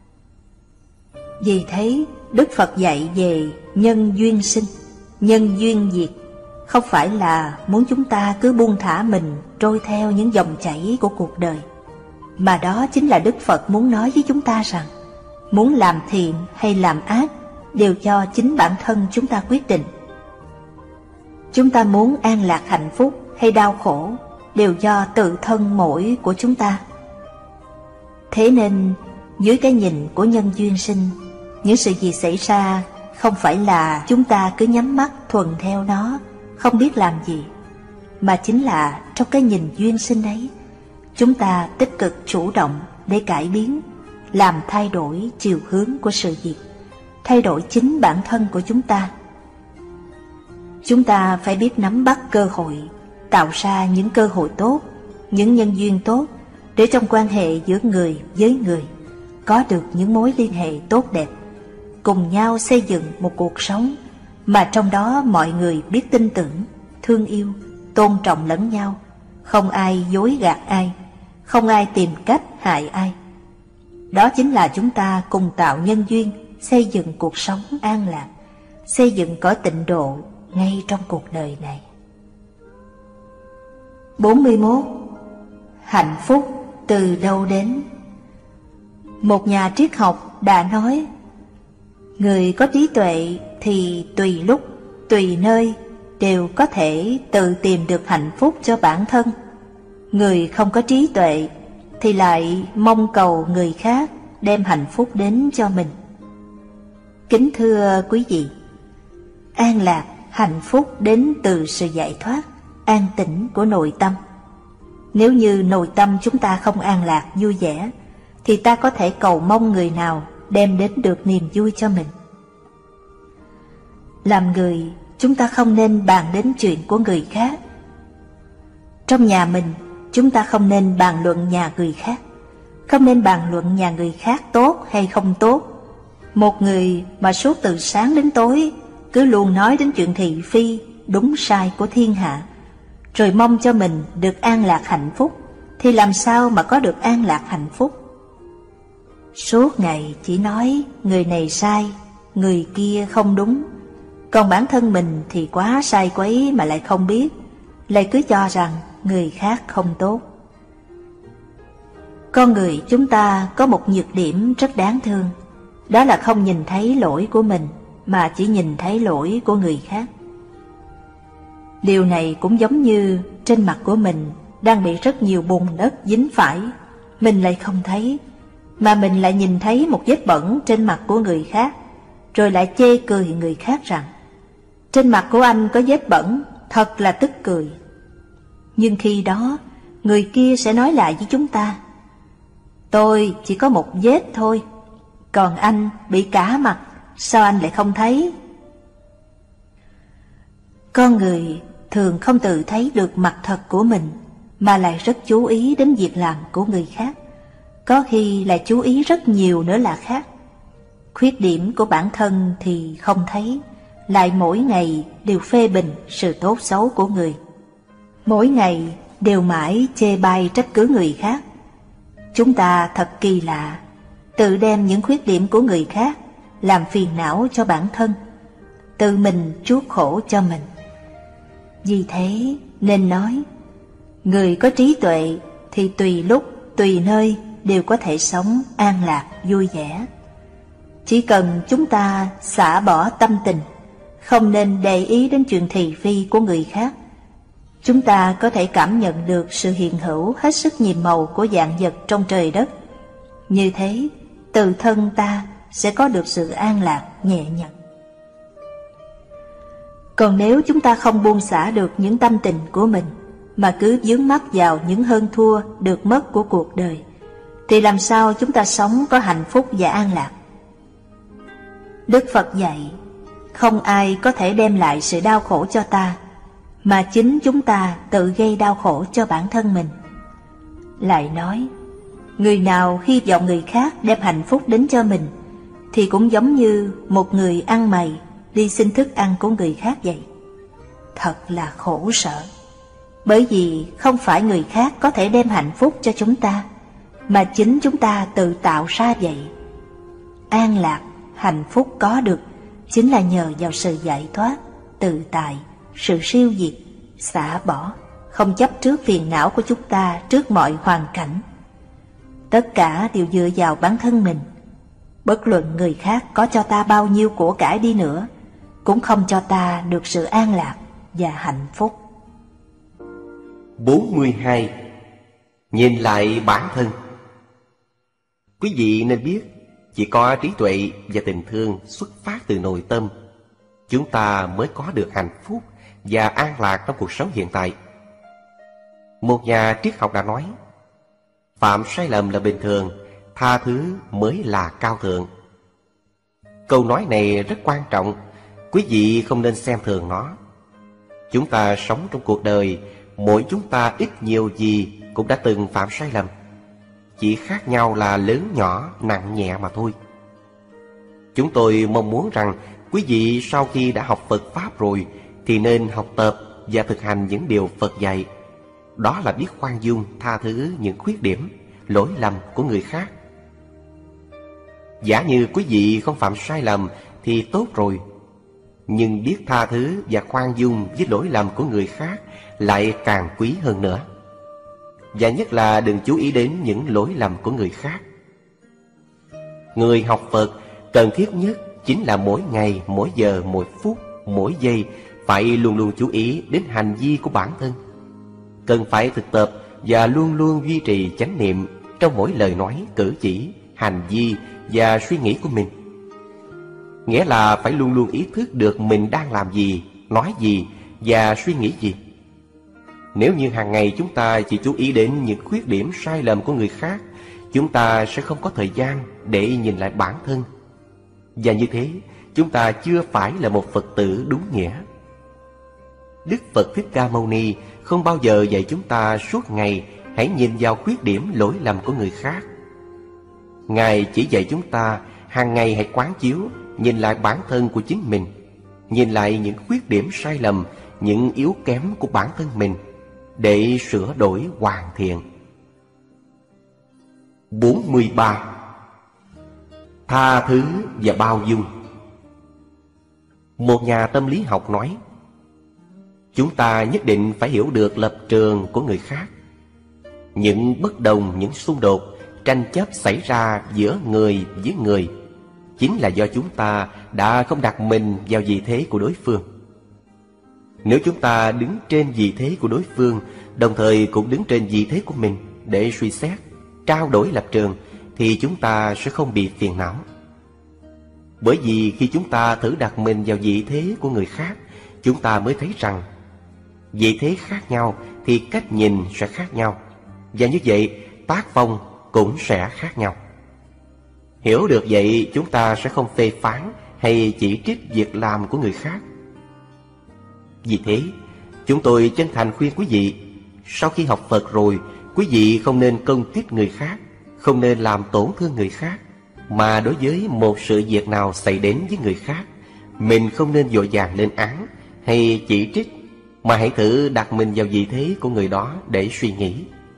Vì thế, Đức Phật dạy về nhân duyên sinh, nhân duyên diệt, không phải là muốn chúng ta cứ buông thả mình trôi theo những dòng chảy của cuộc đời, mà đó chính là Đức Phật muốn nói với chúng ta rằng muốn làm thiện hay làm ác đều do chính bản thân chúng ta quyết định. Chúng ta muốn an lạc hạnh phúc hay đau khổ đều do tự thân mỗi của chúng ta. Thế nên dưới cái nhìn của nhân duyên sinh, những sự gì xảy ra không phải là chúng ta cứ nhắm mắt thuần theo nó, không biết làm gì, mà chính là trong cái nhìn duyên sinh ấy, chúng ta tích cực chủ động để cải biến, làm thay đổi chiều hướng của sự việc, thay đổi chính bản thân của chúng ta. Chúng ta phải biết nắm bắt cơ hội, tạo ra những cơ hội tốt, những nhân duyên tốt, để trong quan hệ giữa người với người có được những mối liên hệ tốt đẹp, cùng nhau xây dựng một cuộc sống mà trong đó mọi người biết tin tưởng, thương yêu, tôn trọng lẫn nhau, không ai dối gạt ai, không ai tìm cách hại ai. Đó chính là chúng ta cùng tạo nhân duyên, xây dựng cuộc sống an lạc, xây dựng cõi tịnh độ ngay trong cuộc đời này. bốn mươi mốt. Hạnh phúc từ đâu đến? Một nhà triết học đã nói, người có trí tuệ thì tùy lúc, tùy nơi đều có thể tự tìm được hạnh phúc cho bản thân. Người không có trí tuệ thì lại mong cầu người khác đem hạnh phúc đến cho mình. Kính thưa quý vị, an lạc, hạnh phúc đến từ sự giải thoát, an tĩnh của nội tâm. Nếu như nội tâm chúng ta không an lạc, vui vẻ, thì ta có thể cầu mong người nào đem đến được niềm vui cho mình. Làm người, chúng ta không nên bàn đến chuyện của người khác. Trong nhà mình, chúng ta không nên bàn luận nhà người khác, không nên bàn luận nhà người khác tốt hay không tốt. Một người mà suốt từ sáng đến tối cứ luôn nói đến chuyện thị phi, đúng sai của thiên hạ, rồi mong cho mình được an lạc hạnh phúc, thì làm sao mà có được an lạc hạnh phúc? Suốt ngày chỉ nói người này sai, người kia không đúng, còn bản thân mình thì quá sai quấy mà lại không biết, lại cứ cho rằng người khác không tốt. Con người chúng ta có một nhược điểm rất đáng thương, đó là không nhìn thấy lỗi của mình, mà chỉ nhìn thấy lỗi của người khác. Điều này cũng giống như trên mặt của mình đang bị rất nhiều bùn đất dính phải, mình lại không thấy, mà mình lại nhìn thấy một vết bẩn trên mặt của người khác, rồi lại chê cười người khác rằng trên mặt của anh có vết bẩn, thật là tức cười. Nhưng khi đó, người kia sẽ nói lại với chúng ta: tôi chỉ có một vết thôi, còn anh bị cả mặt, sao anh lại không thấy? Con người thường không tự thấy được mặt thật của mình, mà lại rất chú ý đến việc làm của người khác, có khi lại chú ý rất nhiều nữa là khác. Khuyết điểm của bản thân thì không thấy, lại mỗi ngày đều phê bình sự tốt xấu của người, mỗi ngày đều mãi chê bai trách cứ người khác. Chúng ta thật kỳ lạ, tự đem những khuyết điểm của người khác làm phiền não cho bản thân, tự mình chuốc khổ cho mình. Vì thế nên nói, người có trí tuệ thì tùy lúc, tùy nơi đều có thể sống an lạc, vui vẻ. Chỉ cần chúng ta xả bỏ tâm tình, không nên để ý đến chuyện thị phi của người khác, chúng ta có thể cảm nhận được sự hiện hữu hết sức nhiệm màu của vạn vật trong trời đất. Như thế, tự thân ta sẽ có được sự an lạc, nhẹ nhàng. Còn nếu chúng ta không buông xả được những tâm tình của mình, mà cứ vướng mắc vào những hơn thua, được mất của cuộc đời, thì làm sao chúng ta sống có hạnh phúc và an lạc? Đức Phật dạy, không ai có thể đem lại sự đau khổ cho ta, mà chính chúng ta tự gây đau khổ cho bản thân mình. Lại nói, người nào hy vọng người khác đem hạnh phúc đến cho mình, thì cũng giống như một người ăn mày đi xin thức ăn của người khác vậy. Thật là khổ sở, bởi vì không phải người khác có thể đem hạnh phúc cho chúng ta, mà chính chúng ta tự tạo ra vậy. An lạc, hạnh phúc có được chính là nhờ vào sự giải thoát, tự tại, sự siêu diệt, xả bỏ, không chấp trước phiền não của chúng ta trước mọi hoàn cảnh. Tất cả đều dựa vào bản thân mình. Bất luận người khác có cho ta bao nhiêu của cải đi nữa, cũng không cho ta được sự an lạc và hạnh phúc. bốn mươi hai. Nhìn lại bản thân. Quý vị nên biết, chỉ có trí tuệ và tình thương xuất phát từ nội tâm, chúng ta mới có được hạnh phúc và an lạc trong cuộc sống hiện tại. Một nhà triết học đã nói, phạm sai lầm là bình thường, tha thứ mới là cao thượng. Câu nói này rất quan trọng, quý vị không nên xem thường nó. Chúng ta sống trong cuộc đời, mỗi chúng ta ít nhiều gì cũng đã từng phạm sai lầm, chỉ khác nhau là lớn nhỏ, nặng nhẹ mà thôi. Chúng tôi mong muốn rằng quý vị sau khi đã học Phật Pháp rồi thì nên học tập và thực hành những điều Phật dạy. Đó là biết khoan dung, tha thứ những khuyết điểm, lỗi lầm của người khác. Giả như quý vị không phạm sai lầm thì tốt rồi, nhưng biết tha thứ và khoan dung với lỗi lầm của người khác lại càng quý hơn nữa. Và nhất là đừng chú ý đến những lỗi lầm của người khác. Người học Phật cần thiết nhất chính là mỗi ngày, mỗi giờ, mỗi phút, mỗi giây phải luôn luôn chú ý đến hành vi của bản thân. Cần phải thực tập và luôn luôn duy trì chánh niệm trong mỗi lời nói, cử chỉ, hành vi và suy nghĩ của mình. Nghĩa là phải luôn luôn ý thức được mình đang làm gì, nói gì và suy nghĩ gì. Nếu như hàng ngày chúng ta chỉ chú ý đến những khuyết điểm sai lầm của người khác, chúng ta sẽ không có thời gian để nhìn lại bản thân. Và như thế, chúng ta chưa phải là một Phật tử đúng nghĩa. Đức Phật Thích Ca Mâu Ni không bao giờ dạy chúng ta suốt ngày hãy nhìn vào khuyết điểm lỗi lầm của người khác. Ngài chỉ dạy chúng ta hàng ngày hãy quán chiếu, nhìn lại bản thân của chính mình, nhìn lại những khuyết điểm sai lầm, những yếu kém của bản thân mình, để sửa đổi hoàn thiện. bốn mươi ba. Tha thứ và bao dung. Một nhà tâm lý học nói, chúng ta nhất định phải hiểu được lập trường của người khác. Những bất đồng, những xung đột, tranh chấp xảy ra giữa người với người chính là do chúng ta đã không đặt mình vào vị thế của đối phương. Nếu chúng ta đứng trên vị thế của đối phương, đồng thời cũng đứng trên vị thế của mình để suy xét, trao đổi lập trường, thì chúng ta sẽ không bị phiền não. Bởi vì khi chúng ta thử đặt mình vào vị thế của người khác, chúng ta mới thấy rằng vị thế khác nhau thì cách nhìn sẽ khác nhau, và như vậy tác phong cũng sẽ khác nhau. Hiểu được vậy, chúng ta sẽ không phê phán hay chỉ trích việc làm của người khác. Vì thế, chúng tôi chân thành khuyên quý vị, sau khi học Phật rồi, quý vị không nên công kích người khác, không nên làm tổn thương người khác, mà đối với một sự việc nào xảy đến với người khác, mình không nên vội vàng lên án hay chỉ trích, mà hãy thử đặt mình vào vị thế của người đó để suy nghĩ.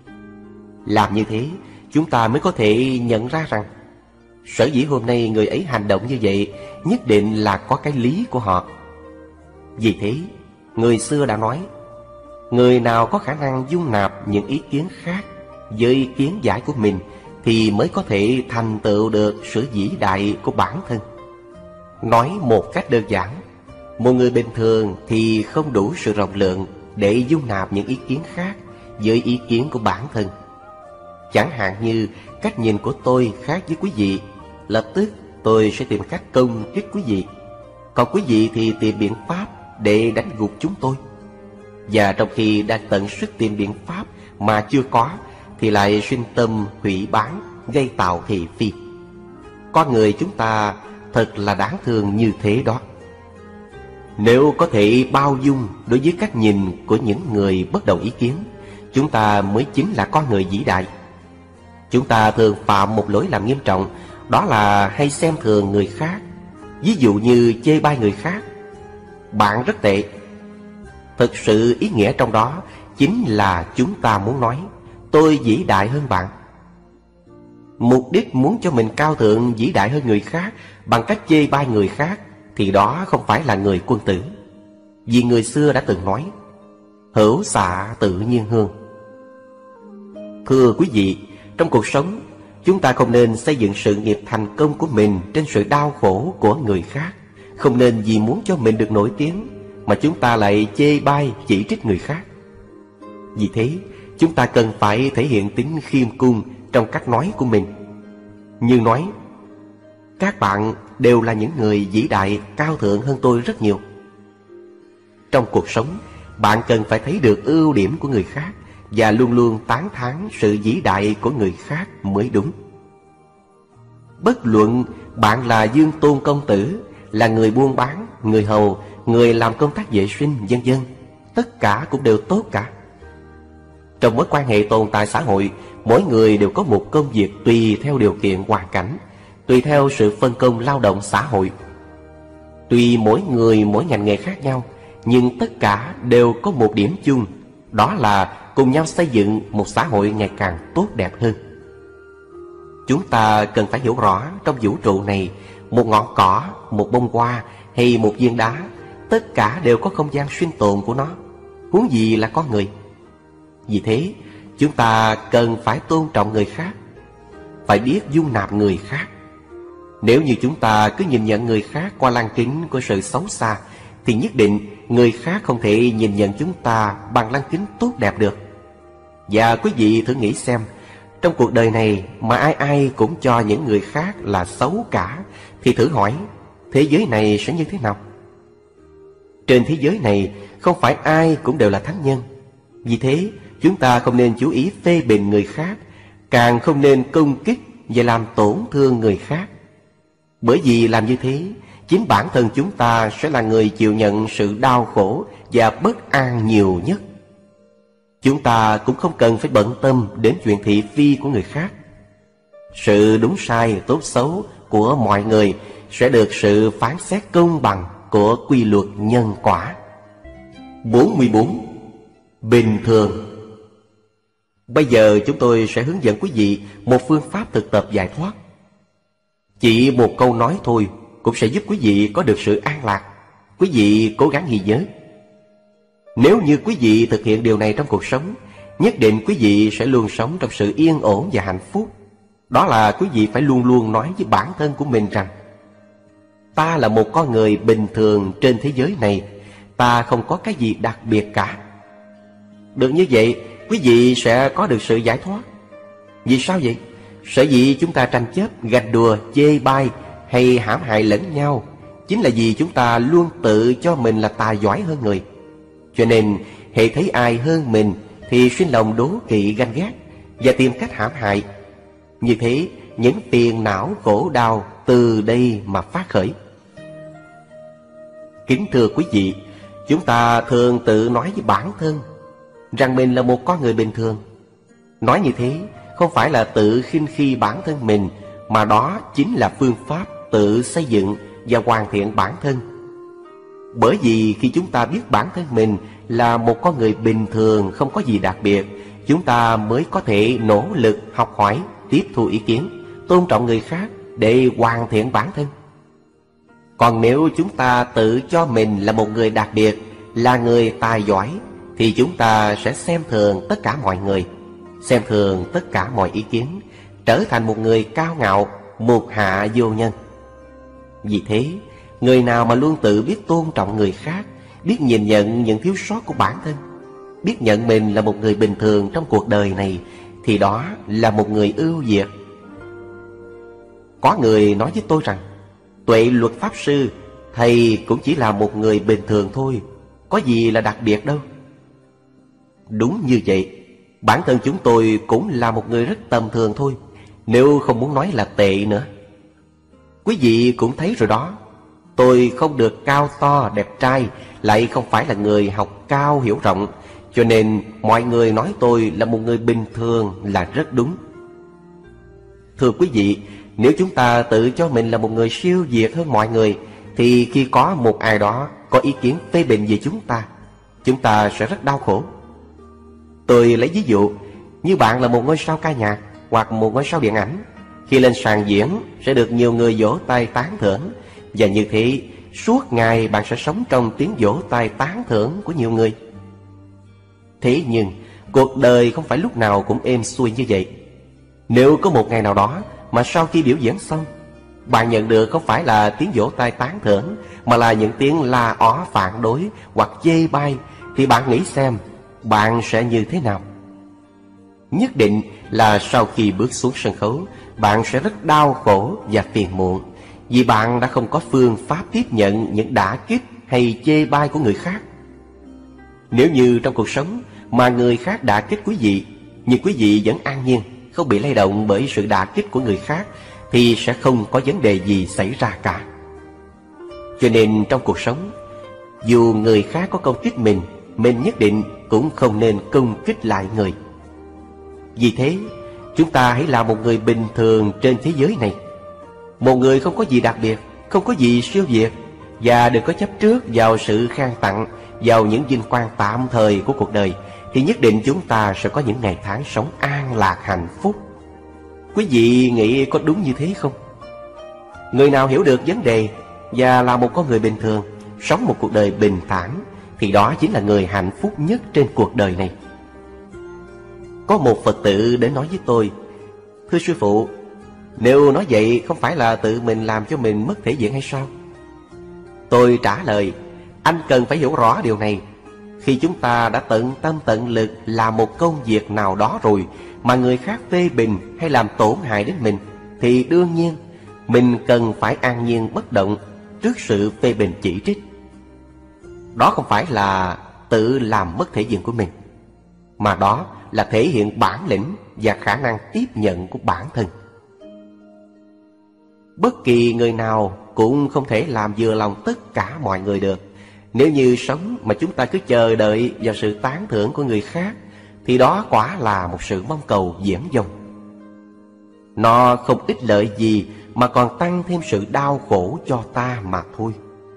Làm như thế, chúng ta mới có thể nhận ra rằng sở dĩ hôm nay người ấy hành động như vậy nhất định là có cái lý của họ. Vì thế, người xưa đã nói, người nào có khả năng dung nạp những ý kiến khác với ý kiến giải của mình thì mới có thể thành tựu được sự vĩ đại của bản thân. Nói một cách đơn giản, một người bình thường thì không đủ sự rộng lượng để dung nạp những ý kiến khác với ý kiến của bản thân. Chẳng hạn như cách nhìn của tôi khác với quý vị, lập tức tôi sẽ tìm cách công kích quý vị, còn quý vị thì tìm biện pháp để đánh gục chúng tôi. Và trong khi đang tận sức tìm biện pháp mà chưa có, thì lại sinh tâm hủy bán, gây tạo thị phi. Con người chúng ta thật là đáng thương như thế đó. Nếu có thể bao dung đối với cách nhìn của những người bất đồng ý kiến, chúng ta mới chính là con người vĩ đại. Chúng ta thường phạm một lỗi lầm nghiêm trọng, đó là hay xem thường người khác. Ví dụ như chê bai người khác. Bạn rất tệ. Thực sự ý nghĩa trong đó chính là chúng ta muốn nói tôi vĩ đại hơn bạn. Mục đích muốn cho mình cao thượng vĩ đại hơn người khác bằng cách chê bai người khác, thì đó không phải là người quân tử. Vì người xưa đã từng nói, hữu xạ tự nhiên hương. Thưa quý vị, trong cuộc sống, chúng ta không nên xây dựng sự nghiệp thành công của mình trên sự đau khổ của người khác. Không nên vì muốn cho mình được nổi tiếng mà chúng ta lại chê bai chỉ trích người khác. Vì thế, chúng ta cần phải thể hiện tính khiêm cung trong cách nói của mình. Như nói, các bạn đều là những người vĩ đại cao thượng hơn tôi rất nhiều. Trong cuộc sống, bạn cần phải thấy được ưu điểm của người khác và luôn luôn tán thán sự vĩ đại của người khác mới đúng. Bất luận bạn là Dương Tôn công tử, là người buôn bán, người hầu, người làm công tác vệ sinh, vân vân, tất cả cũng đều tốt cả. Trong mối quan hệ tồn tại xã hội, mỗi người đều có một công việc tùy theo điều kiện hoàn cảnh, tùy theo sự phân công lao động xã hội. Tuy mỗi người mỗi ngành nghề khác nhau, nhưng tất cả đều có một điểm chung, đó là cùng nhau xây dựng một xã hội ngày càng tốt đẹp hơn. Chúng ta cần phải hiểu rõ trong vũ trụ này, một ngọn cỏ, một bông hoa hay một viên đá, tất cả đều có không gian sinh tồn của nó, huống gì là con người. Vì thế, chúng ta cần phải tôn trọng người khác, phải biết dung nạp người khác. Nếu như chúng ta cứ nhìn nhận người khác qua lăng kính của sự xấu xa, thì nhất định người khác không thể nhìn nhận chúng ta bằng lăng kính tốt đẹp được. Và quý vị thử nghĩ xem, trong cuộc đời này mà ai ai cũng cho những người khác là xấu cả, thì thử hỏi, thế giới này sẽ như thế nào? Trên thế giới này không phải ai cũng đều là thánh nhân. Vì thế, chúng ta không nên chú ý phê bình người khác, càng không nên công kích và làm tổn thương người khác. Bởi vì làm như thế, chính bản thân chúng ta sẽ là người chịu nhận sự đau khổ và bất an nhiều nhất. Chúng ta cũng không cần phải bận tâm đến chuyện thị phi của người khác. Sự đúng sai, tốt xấu của mọi người sẽ được sự phán xét công bằng của quy luật nhân quả. bốn mươi bốn. Bình thường. Bây giờ chúng tôi sẽ hướng dẫn quý vị một phương pháp thực tập giải thoát. Chỉ một câu nói thôi cũng sẽ giúp quý vị có được sự an lạc. Quý vị cố gắng ghi nhớ. Nếu như quý vị thực hiện điều này trong cuộc sống, nhất định quý vị sẽ luôn sống trong sự yên ổn và hạnh phúc. Đó là quý vị phải luôn luôn nói với bản thân của mình rằng, ta là một con người bình thường trên thế giới này, ta không có cái gì đặc biệt cả. Được như vậy, quý vị sẽ có được sự giải thoát. Vì sao vậy? Sở dĩ chúng ta tranh chấp, ganh đùa, chê bai hay hãm hại lẫn nhau chính là vì chúng ta luôn tự cho mình là tài giỏi hơn người. Cho nên hễ thấy ai hơn mình thì sinh lòng đố kỵ ganh ghét và tìm cách hãm hại. Như thế những phiền não khổ đau từ đây mà phát khởi. Kính thưa quý vị, chúng ta thường tự nói với bản thân rằng mình là một con người bình thường. Nói như thế không phải là tự khinh khi bản thân mình, mà đó chính là phương pháp tự xây dựng và hoàn thiện bản thân. Bởi vì khi chúng ta biết bản thân mình là một con người bình thường, không có gì đặc biệt, chúng ta mới có thể nỗ lực học hỏi, tiếp thu ý kiến, tôn trọng người khác để hoàn thiện bản thân. Còn nếu chúng ta tự cho mình là một người đặc biệt, là người tài giỏi, thì chúng ta sẽ xem thường tất cả mọi người, xem thường tất cả mọi ý kiến, trở thành một người cao ngạo, mục hạ vô nhân. Vì thế, người nào mà luôn tự biết tôn trọng người khác, biết nhìn nhận những thiếu sót của bản thân, biết nhận mình là một người bình thường trong cuộc đời này, thì đó là một người ưu việt. Có người nói với tôi rằng, Tuệ Luật Pháp Sư, thầy cũng chỉ là một người bình thường thôi, có gì là đặc biệt đâu. Đúng như vậy, bản thân chúng tôi cũng là một người rất tầm thường thôi, nếu không muốn nói là tệ nữa. Quý vị cũng thấy rồi đó, tôi không được cao to đẹp trai, lại không phải là người học cao hiểu rộng, cho nên mọi người nói tôi là một người bình thường là rất đúng. Thưa quý vị, nếu chúng ta tự cho mình là một người siêu việt hơn mọi người, thì khi có một ai đó có ý kiến phê bình về chúng ta, chúng ta sẽ rất đau khổ. Tôi lấy ví dụ, như bạn là một ngôi sao ca nhạc hoặc một ngôi sao điện ảnh, khi lên sàn diễn sẽ được nhiều người vỗ tay tán thưởng, và như thế suốt ngày bạn sẽ sống trong tiếng vỗ tay tán thưởng của nhiều người. Thế nhưng cuộc đời không phải lúc nào cũng êm xuôi như vậy. Nếu có một ngày nào đó mà sau khi biểu diễn xong, bạn nhận được không phải là tiếng vỗ tay tán thưởng, mà là những tiếng la ó phản đối hoặc chê bai, thì bạn nghĩ xem bạn sẽ như thế nào? Nhất định là sau khi bước xuống sân khấu, bạn sẽ rất đau khổ và phiền muộn, vì bạn đã không có phương pháp tiếp nhận những đả kích hay chê bai của người khác. Nếu như trong cuộc sống mà người khác đả kích quý vị, nhưng quý vị vẫn an nhiên, không bị lay động bởi sự đả kích của người khác, thì sẽ không có vấn đề gì xảy ra cả. Cho nên trong cuộc sống, dù người khác có công kích mình, mình nhất định cũng không nên công kích lại người. Vì thế, chúng ta hãy là một người bình thường trên thế giới này, một người không có gì đặc biệt, không có gì siêu việt, và đừng có chấp trước vào sự khen tặng, vào những vinh quang tạm thời của cuộc đời, thì nhất định chúng ta sẽ có những ngày tháng sống an lạc hạnh phúc. Quý vị nghĩ có đúng như thế không? Người nào hiểu được vấn đề và là một con người bình thường, sống một cuộc đời bình thản, thì đó chính là người hạnh phúc nhất trên cuộc đời này. Có một Phật tử đến nói với tôi, thưa sư phụ, nếu nói vậy không phải là tự mình làm cho mình mất thể diện hay sao? Tôi trả lời, anh cần phải hiểu rõ điều này. Khi chúng ta đã tận tâm tận lực làm một công việc nào đó rồi, mà người khác phê bình hay làm tổn hại đến mình, thì đương nhiên mình cần phải an nhiên bất động trước sự phê bình chỉ trích. Đó không phải là tự làm mất thể diện của mình, mà đó là thể hiện bản lĩnh và khả năng tiếp nhận của bản thân. Bất kỳ người nào cũng không thể làm vừa lòng tất cả mọi người được. Nếu như sống mà chúng ta cứ chờ đợi vào sự tán thưởng của người khác, thì đó quả là một sự mong cầu viển vông. Nó không ích lợi gì mà còn tăng thêm sự đau khổ cho ta mà thôi.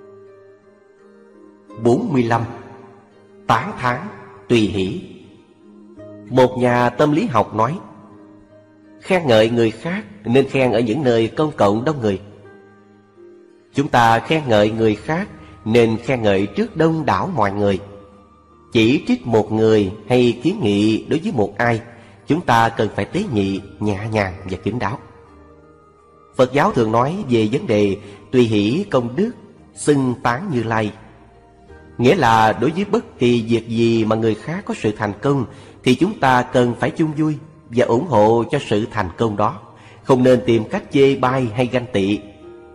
bốn mươi lăm. Tán thán tùy hỷ. Một nhà tâm lý học nói, khen ngợi người khác nên khen ở những nơi công cộng đông người. Chúng ta khen ngợi người khác nên khen ngợi trước đông đảo mọi người. Chỉ trích một người hay kiến nghị đối với một ai, chúng ta cần phải tế nhị, nhẹ nhàng và kín đáo. Phật giáo thường nói về vấn đề tùy hỷ công đức, xưng tán Như Lai. Nghĩa là đối với bất kỳ việc gì mà người khác có sự thành công, thì chúng ta cần phải chung vui và ủng hộ cho sự thành công đó, không nên tìm cách chê bai hay ganh tị.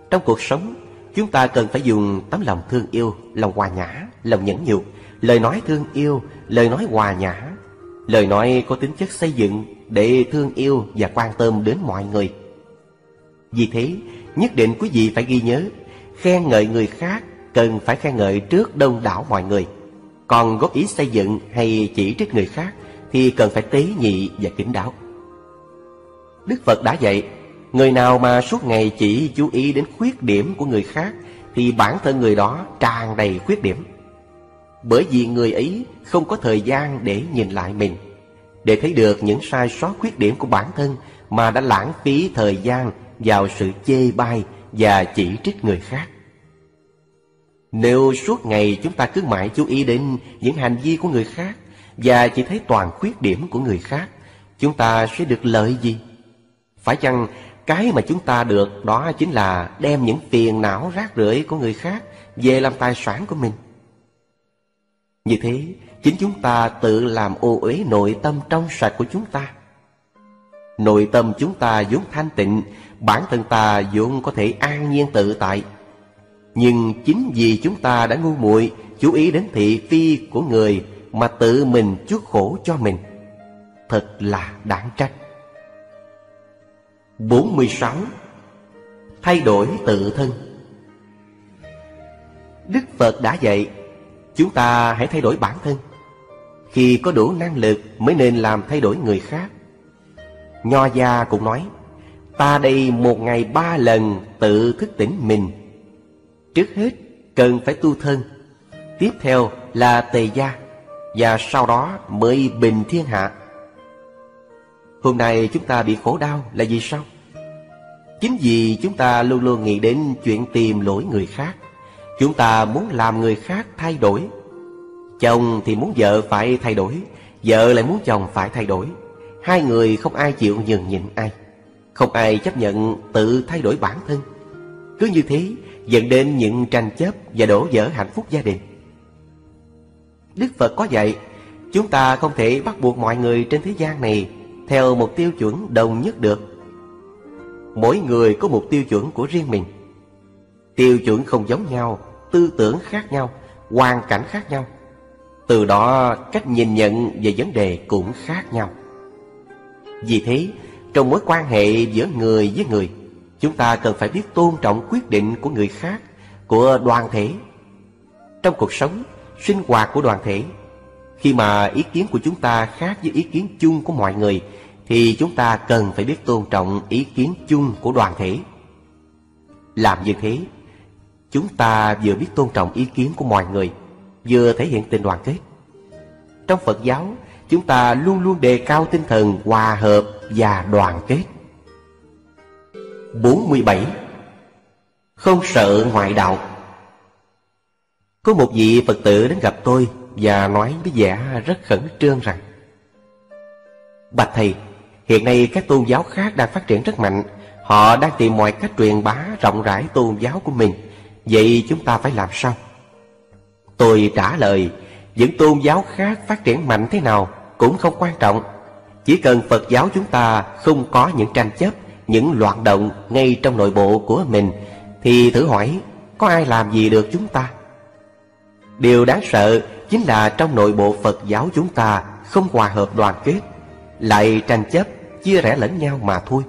Trong cuộc sống, chúng ta cần phải dùng tấm lòng thương yêu, lòng hòa nhã, lòng nhẫn nhục, lời nói thương yêu, lời nói hòa nhã, lời nói có tính chất xây dựng để thương yêu và quan tâm đến mọi người. Vì thế, nhất định quý vị phải ghi nhớ, khen ngợi người khác cần phải khen ngợi trước đông đảo mọi người. Còn góp ý xây dựng hay chỉ trích người khác thì cần phải tế nhị và kín đáo. Đức Phật đã dạy, người nào mà suốt ngày chỉ chú ý đến khuyết điểm của người khác thì bản thân người đó tràn đầy khuyết điểm. Bởi vì người ấy không có thời gian để nhìn lại mình, để thấy được những sai sót khuyết điểm của bản thân, mà đã lãng phí thời gian vào sự chê bai và chỉ trích người khác. Nếu suốt ngày chúng ta cứ mãi chú ý đến những hành vi của người khác và chỉ thấy toàn khuyết điểm của người khác, chúng ta sẽ được lợi gì? Phải chăng cái mà chúng ta được đó chính là đem những phiền não rác rưởi của người khác về làm tài sản của mình? Như thế, chính chúng ta tự làm ô uế nội tâm trong sạch của chúng ta. Nội tâm chúng ta vốn thanh tịnh, bản thân ta vốn có thể an nhiên tự tại. Nhưng chính vì chúng ta đã ngu muội chú ý đến thị phi của người mà tự mình chuốc khổ cho mình, thật là đáng trách. bốn mươi sáu. Thay đổi tự thân. Đức Phật đã dạy, chúng ta hãy thay đổi bản thân. Khi có đủ năng lực mới nên làm thay đổi người khác. Nho gia cũng nói, ta đây một ngày ba lần tự thức tỉnh mình. Trước hết cần phải tu thân, tiếp theo là tề gia, và sau đó mới bình thiên hạ. Hôm nay chúng ta bị khổ đau là vì sao? Chính vì chúng ta luôn luôn nghĩ đến chuyện tìm lỗi người khác. Chúng ta muốn làm người khác thay đổi. Chồng thì muốn vợ phải thay đổi, vợ lại muốn chồng phải thay đổi. Hai người không ai chịu nhường nhịn ai, không ai chấp nhận tự thay đổi bản thân. Cứ như thế dẫn đến những tranh chấp và đổ vỡ hạnh phúc gia đình. Đức Phật có dạy, chúng ta không thể bắt buộc mọi người trên thế gian này theo một tiêu chuẩn đồng nhất được. Mỗi người có một tiêu chuẩn của riêng mình. Tiêu chuẩn không giống nhau, tư tưởng khác nhau, hoàn cảnh khác nhau. Từ đó cách nhìn nhận về vấn đề cũng khác nhau. Vì thế, trong mối quan hệ giữa người với người, chúng ta cần phải biết tôn trọng quyết định của người khác, của đoàn thể. Trong cuộc sống, sinh hoạt của đoàn thể, khi mà ý kiến của chúng ta khác với ý kiến chung của mọi người, thì chúng ta cần phải biết tôn trọng ý kiến chung của đoàn thể. Làm như thế, chúng ta vừa biết tôn trọng ý kiến của mọi người, vừa thể hiện tình đoàn kết. Trong Phật giáo, chúng ta luôn luôn đề cao tinh thần hòa hợp và đoàn kết. bốn mươi bảy. Không sợ ngoại đạo. Có một vị Phật tử đến gặp tôi và nói với vẻ rất khẩn trương rằng: bạch thầy, hiện nay các tôn giáo khác đang phát triển rất mạnh. Họ đang tìm mọi cách truyền bá rộng rãi tôn giáo của mình. Vậy chúng ta phải làm sao? Tôi trả lời, những tôn giáo khác phát triển mạnh thế nào cũng không quan trọng. Chỉ cần Phật giáo chúng ta không có những tranh chấp, những loạn động ngay trong nội bộ của mình, thì thử hỏi có ai làm gì được chúng ta? Điều đáng sợ chính là trong nội bộ Phật giáo chúng ta không hòa hợp đoàn kết, lại tranh chấp, chia rẽ lẫn nhau mà thôi.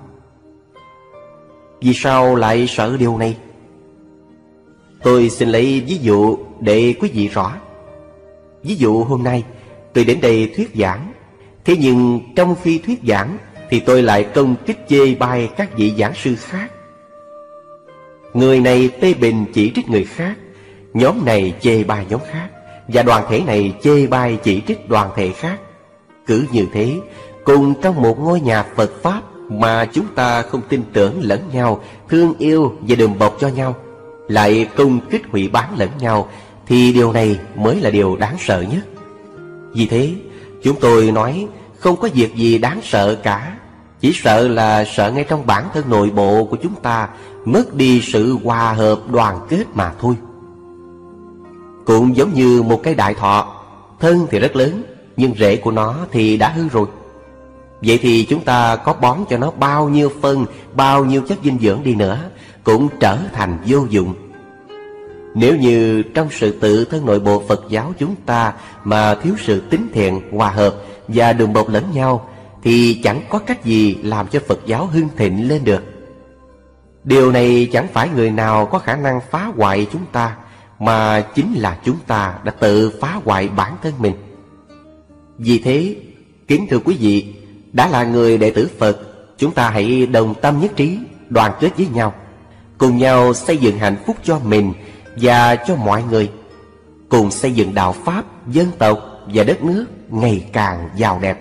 Vì sao lại sợ điều này? Tôi xin lấy ví dụ để quý vị rõ. Ví dụ hôm nay tôi đến đây thuyết giảng, thế nhưng trong khi thuyết giảng thì tôi lại công kích chê bai các vị giảng sư khác. Người này phê bình chỉ trích người khác, nhóm này chê bai nhóm khác, và đoàn thể này chê bai chỉ trích đoàn thể khác. Cứ như thế, cùng trong một ngôi nhà Phật Pháp mà chúng ta không tin tưởng lẫn nhau, thương yêu và đùm bọc cho nhau, lại công kích hủy bán lẫn nhau, thì điều này mới là điều đáng sợ nhất. Vì thế, chúng tôi nói không có việc gì đáng sợ cả. Chỉ sợ là sợ ngay trong bản thân nội bộ của chúng ta mất đi sự hòa hợp đoàn kết mà thôi. Cũng giống như một cây đại thọ, thân thì rất lớn, nhưng rễ của nó thì đã hư rồi. Vậy thì chúng ta có bón cho nó bao nhiêu phân, bao nhiêu chất dinh dưỡng đi nữa cũng trở thành vô dụng. Nếu như trong sự tự thân nội bộ Phật giáo chúng ta mà thiếu sự tín thiện, hòa hợp và đùm bọc lẫn nhau, thì chẳng có cách gì làm cho Phật giáo hưng thịnh lên được. Điều này chẳng phải người nào có khả năng phá hoại chúng ta, mà chính là chúng ta đã tự phá hoại bản thân mình. Vì thế, kính thưa quý vị, đã là người đệ tử Phật, chúng ta hãy đồng tâm nhất trí, đoàn kết với nhau, cùng nhau xây dựng hạnh phúc cho mình và cho mọi người, cùng xây dựng đạo Pháp, dân tộc và đất nước ngày càng giàu đẹp.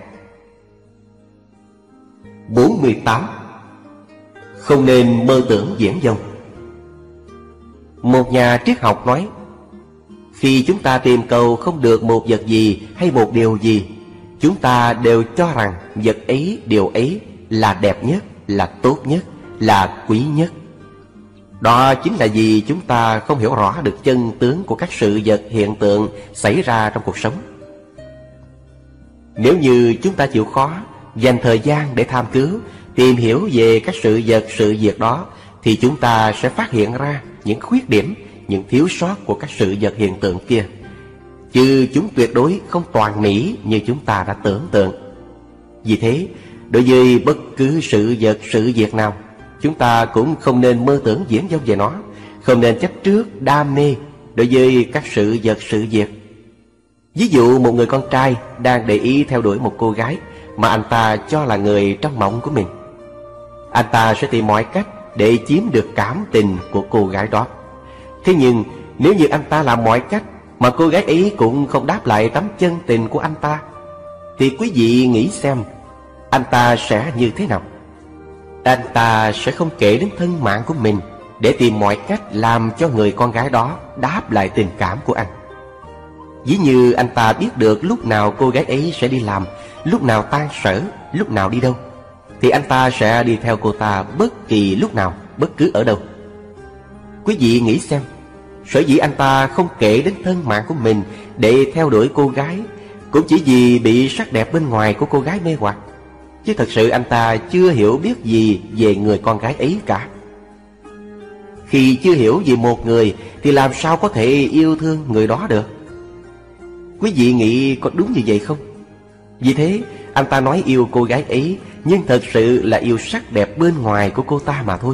bốn mươi tám. Không nên mơ tưởng viển vông. Một nhà triết học nói, khi chúng ta tìm cầu không được một vật gì hay một điều gì, chúng ta đều cho rằng vật ấy, điều ấy là đẹp nhất, là tốt nhất, là quý nhất. Đó chính là vì chúng ta không hiểu rõ được chân tướng của các sự vật hiện tượng xảy ra trong cuộc sống. Nếu như chúng ta chịu khó dành thời gian để tham cứu, tìm hiểu về các sự vật, sự việc đó, thì chúng ta sẽ phát hiện ra những khuyết điểm, những thiếu sót của các sự vật hiện tượng kia, chứ chúng tuyệt đối không toàn mỹ như chúng ta đã tưởng tượng. Vì thế, đối với bất cứ sự vật, sự việc nào, chúng ta cũng không nên mơ tưởng viển vông về nó, không nên chấp trước, đam mê đối với các sự vật, sự việc. Ví dụ một người con trai đang để ý theo đuổi một cô gái mà anh ta cho là người trong mộng của mình. Anh ta sẽ tìm mọi cách để chiếm được cảm tình của cô gái đó. Thế nhưng nếu như anh ta làm mọi cách mà cô gái ấy cũng không đáp lại tấm chân tình của anh ta, thì quý vị nghĩ xem, anh ta sẽ như thế nào? Anh ta sẽ không kể đến thân mạng của mình để tìm mọi cách làm cho người con gái đó đáp lại tình cảm của anh. Ví như anh ta biết được lúc nào cô gái ấy sẽ đi làm, lúc nào tan sở, lúc nào đi đâu, thì anh ta sẽ đi theo cô ta bất kỳ lúc nào, bất cứ ở đâu. Quý vị nghĩ xem, sở dĩ anh ta không kể đến thân mạng của mình để theo đuổi cô gái cũng chỉ vì bị sắc đẹp bên ngoài của cô gái mê hoặc, chứ thật sự anh ta chưa hiểu biết gì về người con gái ấy cả. Khi chưa hiểu về một người thì làm sao có thể yêu thương người đó được? Quý vị nghĩ có đúng như vậy không? Vì thế anh ta nói yêu cô gái ấy, nhưng thật sự là yêu sắc đẹp bên ngoài của cô ta mà thôi.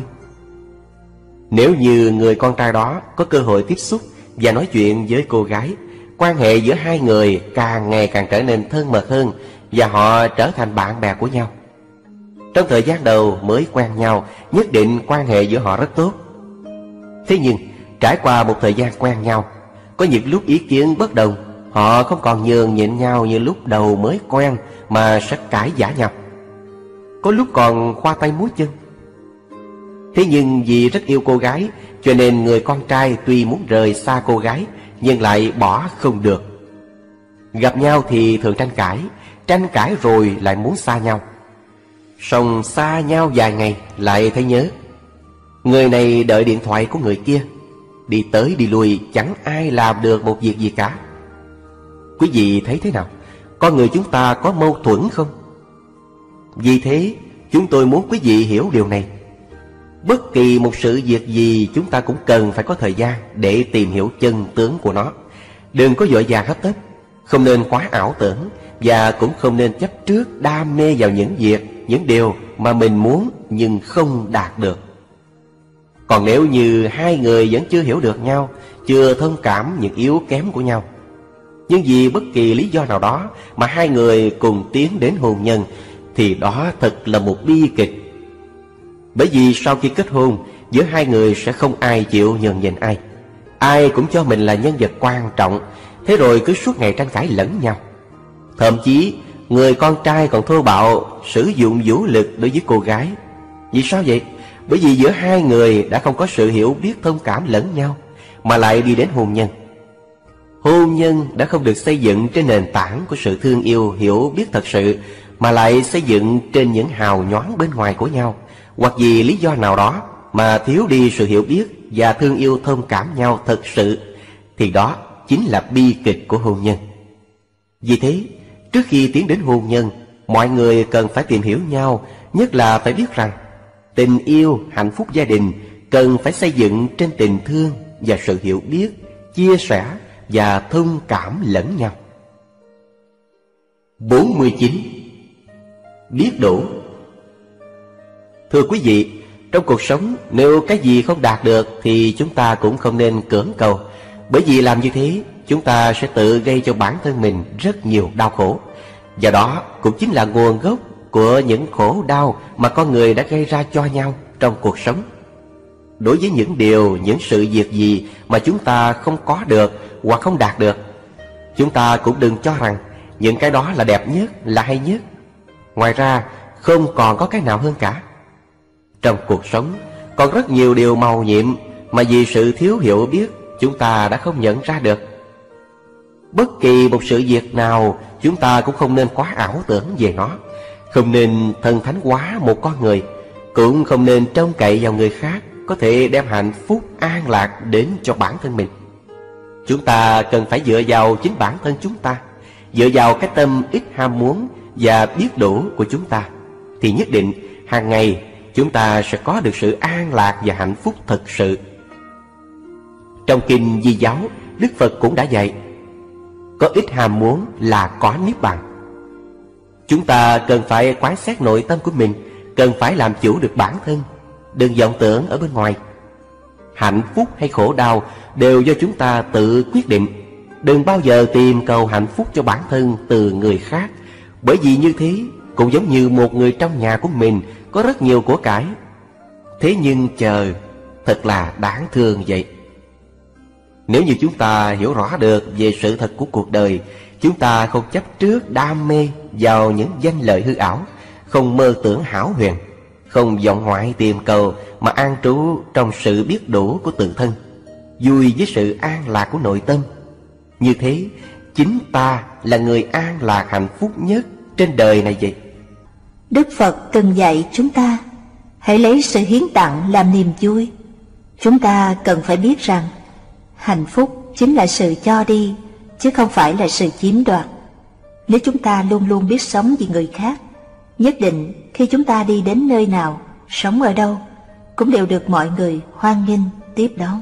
Nếu như người con trai đó có cơ hội tiếp xúc và nói chuyện với cô gái, quan hệ giữa hai người càng ngày càng trở nên thân mật hơn, và họ trở thành bạn bè của nhau. Trong thời gian đầu mới quen nhau, nhất định quan hệ giữa họ rất tốt. Thế nhưng trải qua một thời gian quen nhau, có những lúc ý kiến bất đồng, họ không còn nhường nhịn nhau như lúc đầu mới quen, mà sẽ cãi vã nhau. Có lúc còn khoa tay múa chân. Thế nhưng vì rất yêu cô gái, cho nên người con trai tuy muốn rời xa cô gái, nhưng lại bỏ không được. Gặp nhau thì thường tranh cãi, tranh cãi rồi lại muốn xa nhau. Song xa nhau vài ngày lại thấy nhớ. Người này đợi điện thoại của người kia, đi tới đi lui chẳng ai làm được một việc gì cả. Quý vị thấy thế nào? Con người chúng ta có mâu thuẫn không? Vì thế chúng tôi muốn quý vị hiểu điều này. Bất kỳ một sự việc gì chúng ta cũng cần phải có thời gian để tìm hiểu chân tướng của nó. Đừng có vội vàng hấp tấp, không nên quá ảo tưởng, và cũng không nên chấp trước đam mê vào những việc, những điều mà mình muốn nhưng không đạt được. Còn nếu như hai người vẫn chưa hiểu được nhau, chưa thông cảm những yếu kém của nhau, nhưng vì bất kỳ lý do nào đó mà hai người cùng tiến đến hôn nhân, thì đó thật là một bi kịch. Bởi vì sau khi kết hôn, giữa hai người sẽ không ai chịu nhường nhịn ai, ai cũng cho mình là nhân vật quan trọng, thế rồi cứ suốt ngày tranh cãi lẫn nhau. Thậm chí người con trai còn thô bạo sử dụng vũ lực đối với cô gái. Vì sao vậy? Bởi vì giữa hai người đã không có sự hiểu biết thông cảm lẫn nhau, mà lại đi đến hôn nhân. Hôn nhân đã không được xây dựng trên nền tảng của sự thương yêu, hiểu biết thật sự, mà lại xây dựng trên những hào nhoáng bên ngoài của nhau, hoặc vì lý do nào đó mà thiếu đi sự hiểu biết và thương yêu thông cảm nhau thật sự, thì đó chính là bi kịch của hôn nhân. Vì thế, trước khi tiến đến hôn nhân, mọi người cần phải tìm hiểu nhau, nhất là phải biết rằng tình yêu, hạnh phúc gia đình cần phải xây dựng trên tình thương và sự hiểu biết, chia sẻ và thông cảm lẫn nhau. bốn mươi chín. Biết đủ. Thưa quý vị, trong cuộc sống nếu cái gì không đạt được thì chúng ta cũng không nên cưỡng cầu, bởi vì làm như thế chúng ta sẽ tự gây cho bản thân mình rất nhiều đau khổ. Và đó cũng chính là nguồn gốc của những khổ đau mà con người đã gây ra cho nhau trong cuộc sống. Đối với những điều, những sự việc gì mà chúng ta không có được hoặc không đạt được, chúng ta cũng đừng cho rằng những cái đó là đẹp nhất, là hay nhất. Ngoài ra không còn có cái nào hơn cả. Trong cuộc sống còn rất nhiều điều màu nhiệm mà vì sự thiếu hiểu biết chúng ta đã không nhận ra được. Bất kỳ một sự việc nào chúng ta cũng không nên quá ảo tưởng về nó, không nên thần thánh hóa một con người, cũng không nên trông cậy vào người khác có thể đem hạnh phúc an lạc đến cho bản thân mình. Chúng ta cần phải dựa vào chính bản thân chúng ta, dựa vào cái tâm ít ham muốn và biết đủ của chúng ta, thì nhất định hàng ngày chúng ta sẽ có được sự an lạc và hạnh phúc thật sự. Trong kinh Di giáo, Đức Phật cũng đã dạy, có ít ham muốn là có niết bàn. Chúng ta cần phải quán xét nội tâm của mình, cần phải làm chủ được bản thân, đừng vọng tưởng ở bên ngoài. Hạnh phúc hay khổ đau đều do chúng ta tự quyết định. Đừng bao giờ tìm cầu hạnh phúc cho bản thân từ người khác, bởi vì như thế cũng giống như một người trong nhà của mình có rất nhiều của cải, thế nhưng chờ thật là đáng thương vậy. Nếu như chúng ta hiểu rõ được về sự thật của cuộc đời, chúng ta không chấp trước đam mê vào những danh lợi hư ảo, không mơ tưởng hão huyền, không vọng ngoại tìm cầu, mà an trú trong sự biết đủ của tự thân, vui với sự an lạc của nội tâm. Như thế, chính ta là người an lạc hạnh phúc nhất trên đời này vậy. Đức Phật từng dạy chúng ta hãy lấy sự hiến tặng làm niềm vui. Chúng ta cần phải biết rằng hạnh phúc chính là sự cho đi, chứ không phải là sự chiếm đoạt. Nếu chúng ta luôn luôn biết sống vì người khác, nhất định khi chúng ta đi đến nơi nào, sống ở đâu, cũng đều được mọi người hoan nghênh tiếp đón.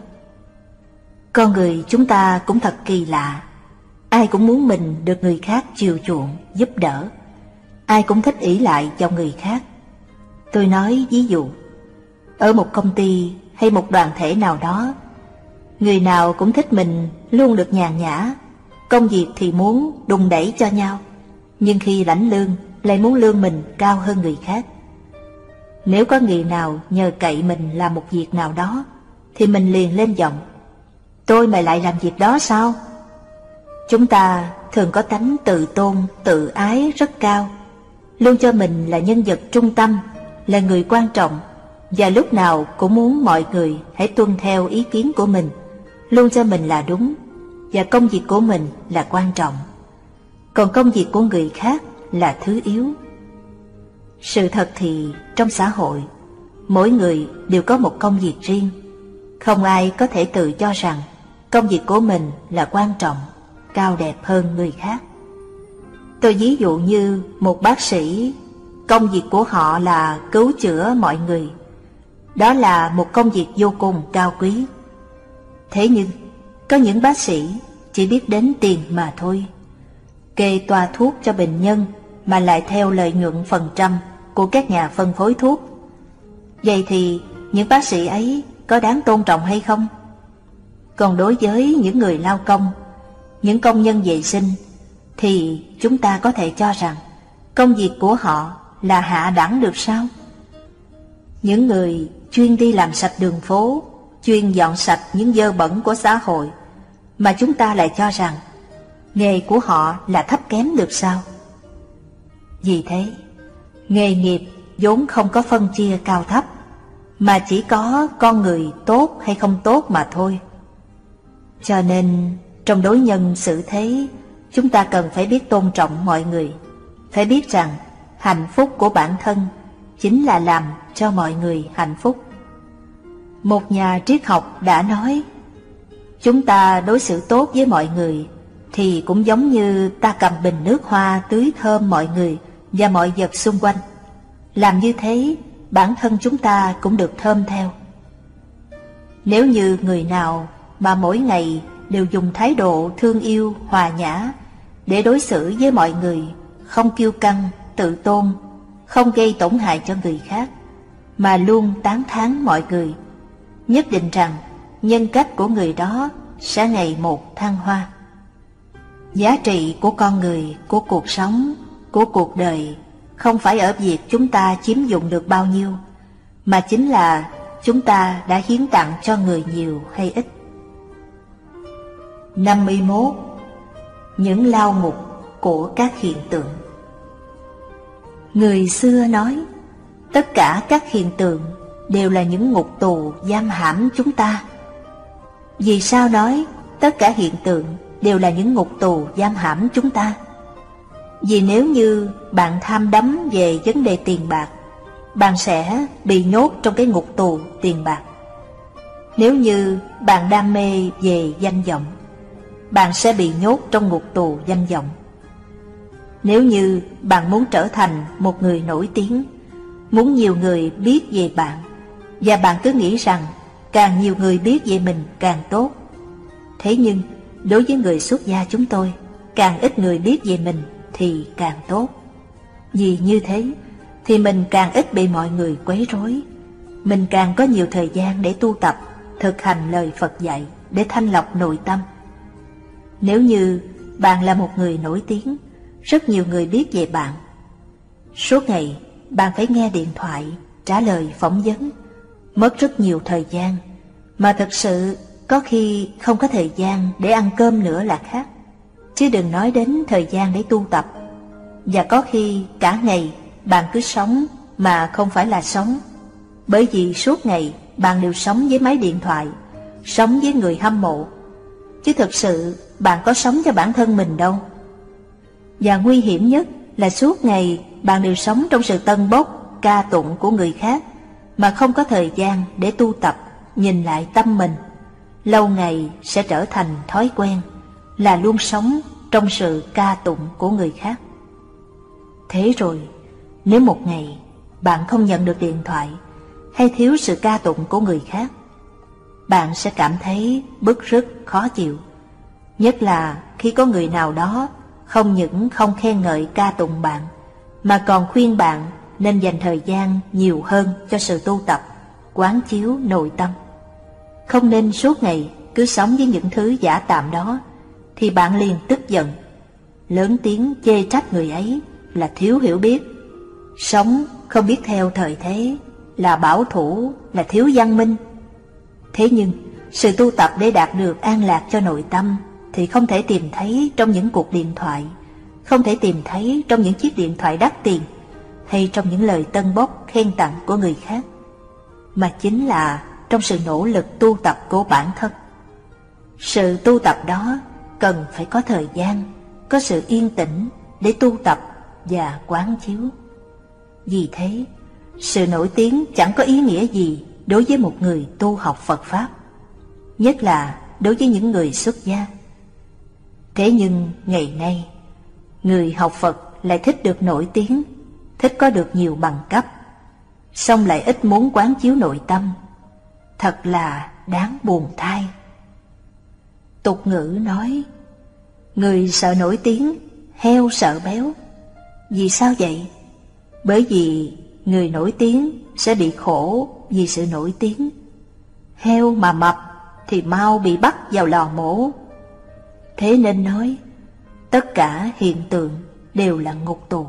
Con người chúng ta cũng thật kỳ lạ, ai cũng muốn mình được người khác chiều chuộng, giúp đỡ, ai cũng thích ỷ lại vào người khác. Tôi nói ví dụ, ở một công ty hay một đoàn thể nào đó, người nào cũng thích mình luôn được nhàn nhã, công việc thì muốn đùn đẩy cho nhau, nhưng khi lãnh lương lại muốn lương mình cao hơn người khác. Nếu có người nào nhờ cậy mình làm một việc nào đó, thì mình liền lên giọng, tôi mày lại làm việc đó sao? Chúng ta thường có tánh tự tôn, tự ái rất cao, luôn cho mình là nhân vật trung tâm, là người quan trọng, và lúc nào cũng muốn mọi người hãy tuân theo ý kiến của mình, luôn cho mình là đúng, và công việc của mình là quan trọng, còn công việc của người khác là thứ yếu. Sự thật thì trong xã hội, mỗi người đều có một công việc riêng, không ai có thể tự cho rằng công việc của mình là quan trọng, cao đẹp hơn người khác. Tôi ví dụ như một bác sĩ, công việc của họ là cứu chữa mọi người. Đó là một công việc vô cùng cao quý. Thế nhưng, có những bác sĩ chỉ biết đến tiền mà thôi, kê toa thuốc cho bệnh nhân mà lại theo lợi nhuận phần trăm của các nhà phân phối thuốc. Vậy thì những bác sĩ ấy có đáng tôn trọng hay không? Còn đối với những người lao công, những công nhân vệ sinh, thì chúng ta có thể cho rằng công việc của họ là hạ đẳng được sao? Những người chuyên đi làm sạch đường phố, chuyên dọn sạch những dơ bẩn của xã hội, mà chúng ta lại cho rằng nghề của họ là thấp kém được sao? Vì thế, nghề nghiệp vốn không có phân chia cao thấp, mà chỉ có con người tốt hay không tốt mà thôi. Cho nên, trong đối nhân xử thế, chúng ta cần phải biết tôn trọng mọi người, phải biết rằng hạnh phúc của bản thân chính là làm cho mọi người hạnh phúc. Một nhà triết học đã nói, chúng ta đối xử tốt với mọi người thì cũng giống như ta cầm bình nước hoa tưới thơm mọi người và mọi vật xung quanh. Làm như thế, bản thân chúng ta cũng được thơm theo. Nếu như người nào mà mỗi ngày đều dùng thái độ thương yêu, hòa nhã để đối xử với mọi người, không kiêu căng, tự tôn, không gây tổn hại cho người khác, mà luôn tán thán mọi người, nhất định rằng nhân cách của người đó sẽ ngày một thăng hoa. Giá trị của con người, của cuộc sống, của cuộc đời không phải ở việc chúng ta chiếm dụng được bao nhiêu, mà chính là chúng ta đã hiến tặng cho người nhiều hay ít. năm mươi mốt. Những lao ngục của các hiện tượng. Người xưa nói, tất cả các hiện tượng đều là những ngục tù giam hãm chúng ta. Vì sao nói tất cả hiện tượng đều là những ngục tù giam hãm chúng ta? Vì nếu như bạn tham đắm về vấn đề tiền bạc, bạn sẽ bị nhốt trong cái ngục tù tiền bạc. Nếu như bạn đam mê về danh vọng, bạn sẽ bị nhốt trong ngục tù danh vọng. Nếu như bạn muốn trở thành một người nổi tiếng, muốn nhiều người biết về bạn, và bạn cứ nghĩ rằng càng nhiều người biết về mình càng tốt. Thế nhưng đối với người xuất gia chúng tôi, càng ít người biết về mình thì càng tốt. Vì như thế thì mình càng ít bị mọi người quấy rối, mình càng có nhiều thời gian để tu tập, thực hành lời Phật dạy để thanh lọc nội tâm. Nếu như bạn là một người nổi tiếng, rất nhiều người biết về bạn, suốt ngày bạn phải nghe điện thoại, trả lời phỏng vấn, mất rất nhiều thời gian, mà thật sự có khi không có thời gian để ăn cơm nữa là khác, chứ đừng nói đến thời gian để tu tập. Và có khi cả ngày bạn cứ sống mà không phải là sống, bởi vì suốt ngày bạn đều sống với máy điện thoại, sống với người hâm mộ, chứ thực sự bạn có sống cho bản thân mình đâu. Và nguy hiểm nhất là suốt ngày bạn đều sống trong sự tân bốc, ca tụng của người khác, mà không có thời gian để tu tập, nhìn lại tâm mình. Lâu ngày sẽ trở thành thói quen, là luôn sống trong sự ca tụng của người khác. Thế rồi, nếu một ngày bạn không nhận được điện thoại, hay thiếu sự ca tụng của người khác, bạn sẽ cảm thấy bứt rứt, khó chịu. Nhất là khi có người nào đó không những không khen ngợi ca tụng bạn, mà còn khuyên bạn nên dành thời gian nhiều hơn cho sự tu tập, quán chiếu nội tâm. Không nên suốt ngày cứ sống với những thứ giả tạm đó, thì bạn liền tức giận, lớn tiếng chê trách người ấy là thiếu hiểu biết, sống không biết theo thời thế, là bảo thủ, là thiếu văn minh. Thế nhưng sự tu tập để đạt được an lạc cho nội tâm thì không thể tìm thấy trong những cuộc điện thoại, không thể tìm thấy trong những chiếc điện thoại đắt tiền, hay trong những lời tân bốc khen tặng của người khác, mà chính là trong sự nỗ lực tu tập của bản thân. Sự tu tập đó cần phải có thời gian, có sự yên tĩnh để tu tập và quán chiếu. Vì thế, sự nổi tiếng chẳng có ý nghĩa gì đối với một người tu học Phật Pháp, nhất là đối với những người xuất gia. Thế nhưng ngày nay, người học Phật lại thích được nổi tiếng, thích có được nhiều bằng cấp, song lại ít muốn quán chiếu nội tâm. Thật là đáng buồn thay. Tục ngữ nói, người sợ nổi tiếng, heo sợ béo. Vì sao vậy? Bởi vì người nổi tiếng sẽ bị khổ vì sự nổi tiếng. Heo mà mập thì mau bị bắt vào lò mổ. Thế nên nói, tất cả hiện tượng đều là ngục tù.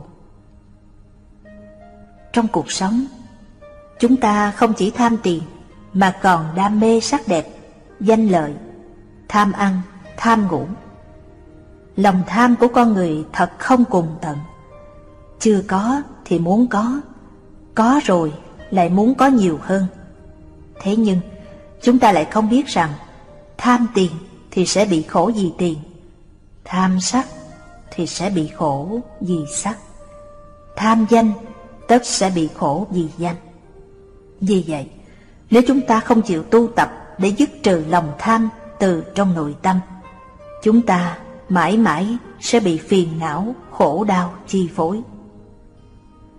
Trong cuộc sống, chúng ta không chỉ tham tiền, mà còn đam mê sắc đẹp, danh lợi, tham ăn, tham ngủ. Lòng tham của con người thật không cùng tận. Chưa có thì muốn có, có rồi lại muốn có nhiều hơn. Thế nhưng chúng ta lại không biết rằng tham tiền thì sẽ bị khổ vì tiền, tham sắc thì sẽ bị khổ vì sắc, tham danh tất sẽ bị khổ vì danh. Vì vậy, nếu chúng ta không chịu tu tập để dứt trừ lòng tham từ trong nội tâm, chúng ta mãi mãi sẽ bị phiền não, khổ đau chi phối.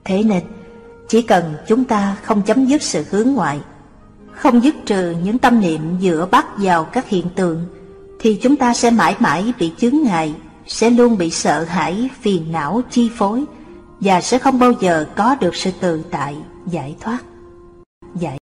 Thế nên, chỉ cần chúng ta không chấm dứt sự hướng ngoại, không dứt trừ những tâm niệm dựa bắt vào các hiện tượng, thì chúng ta sẽ mãi mãi bị chướng ngại, sẽ luôn bị sợ hãi, phiền não chi phối, và sẽ không bao giờ có được sự tự tại, giải thoát. Giải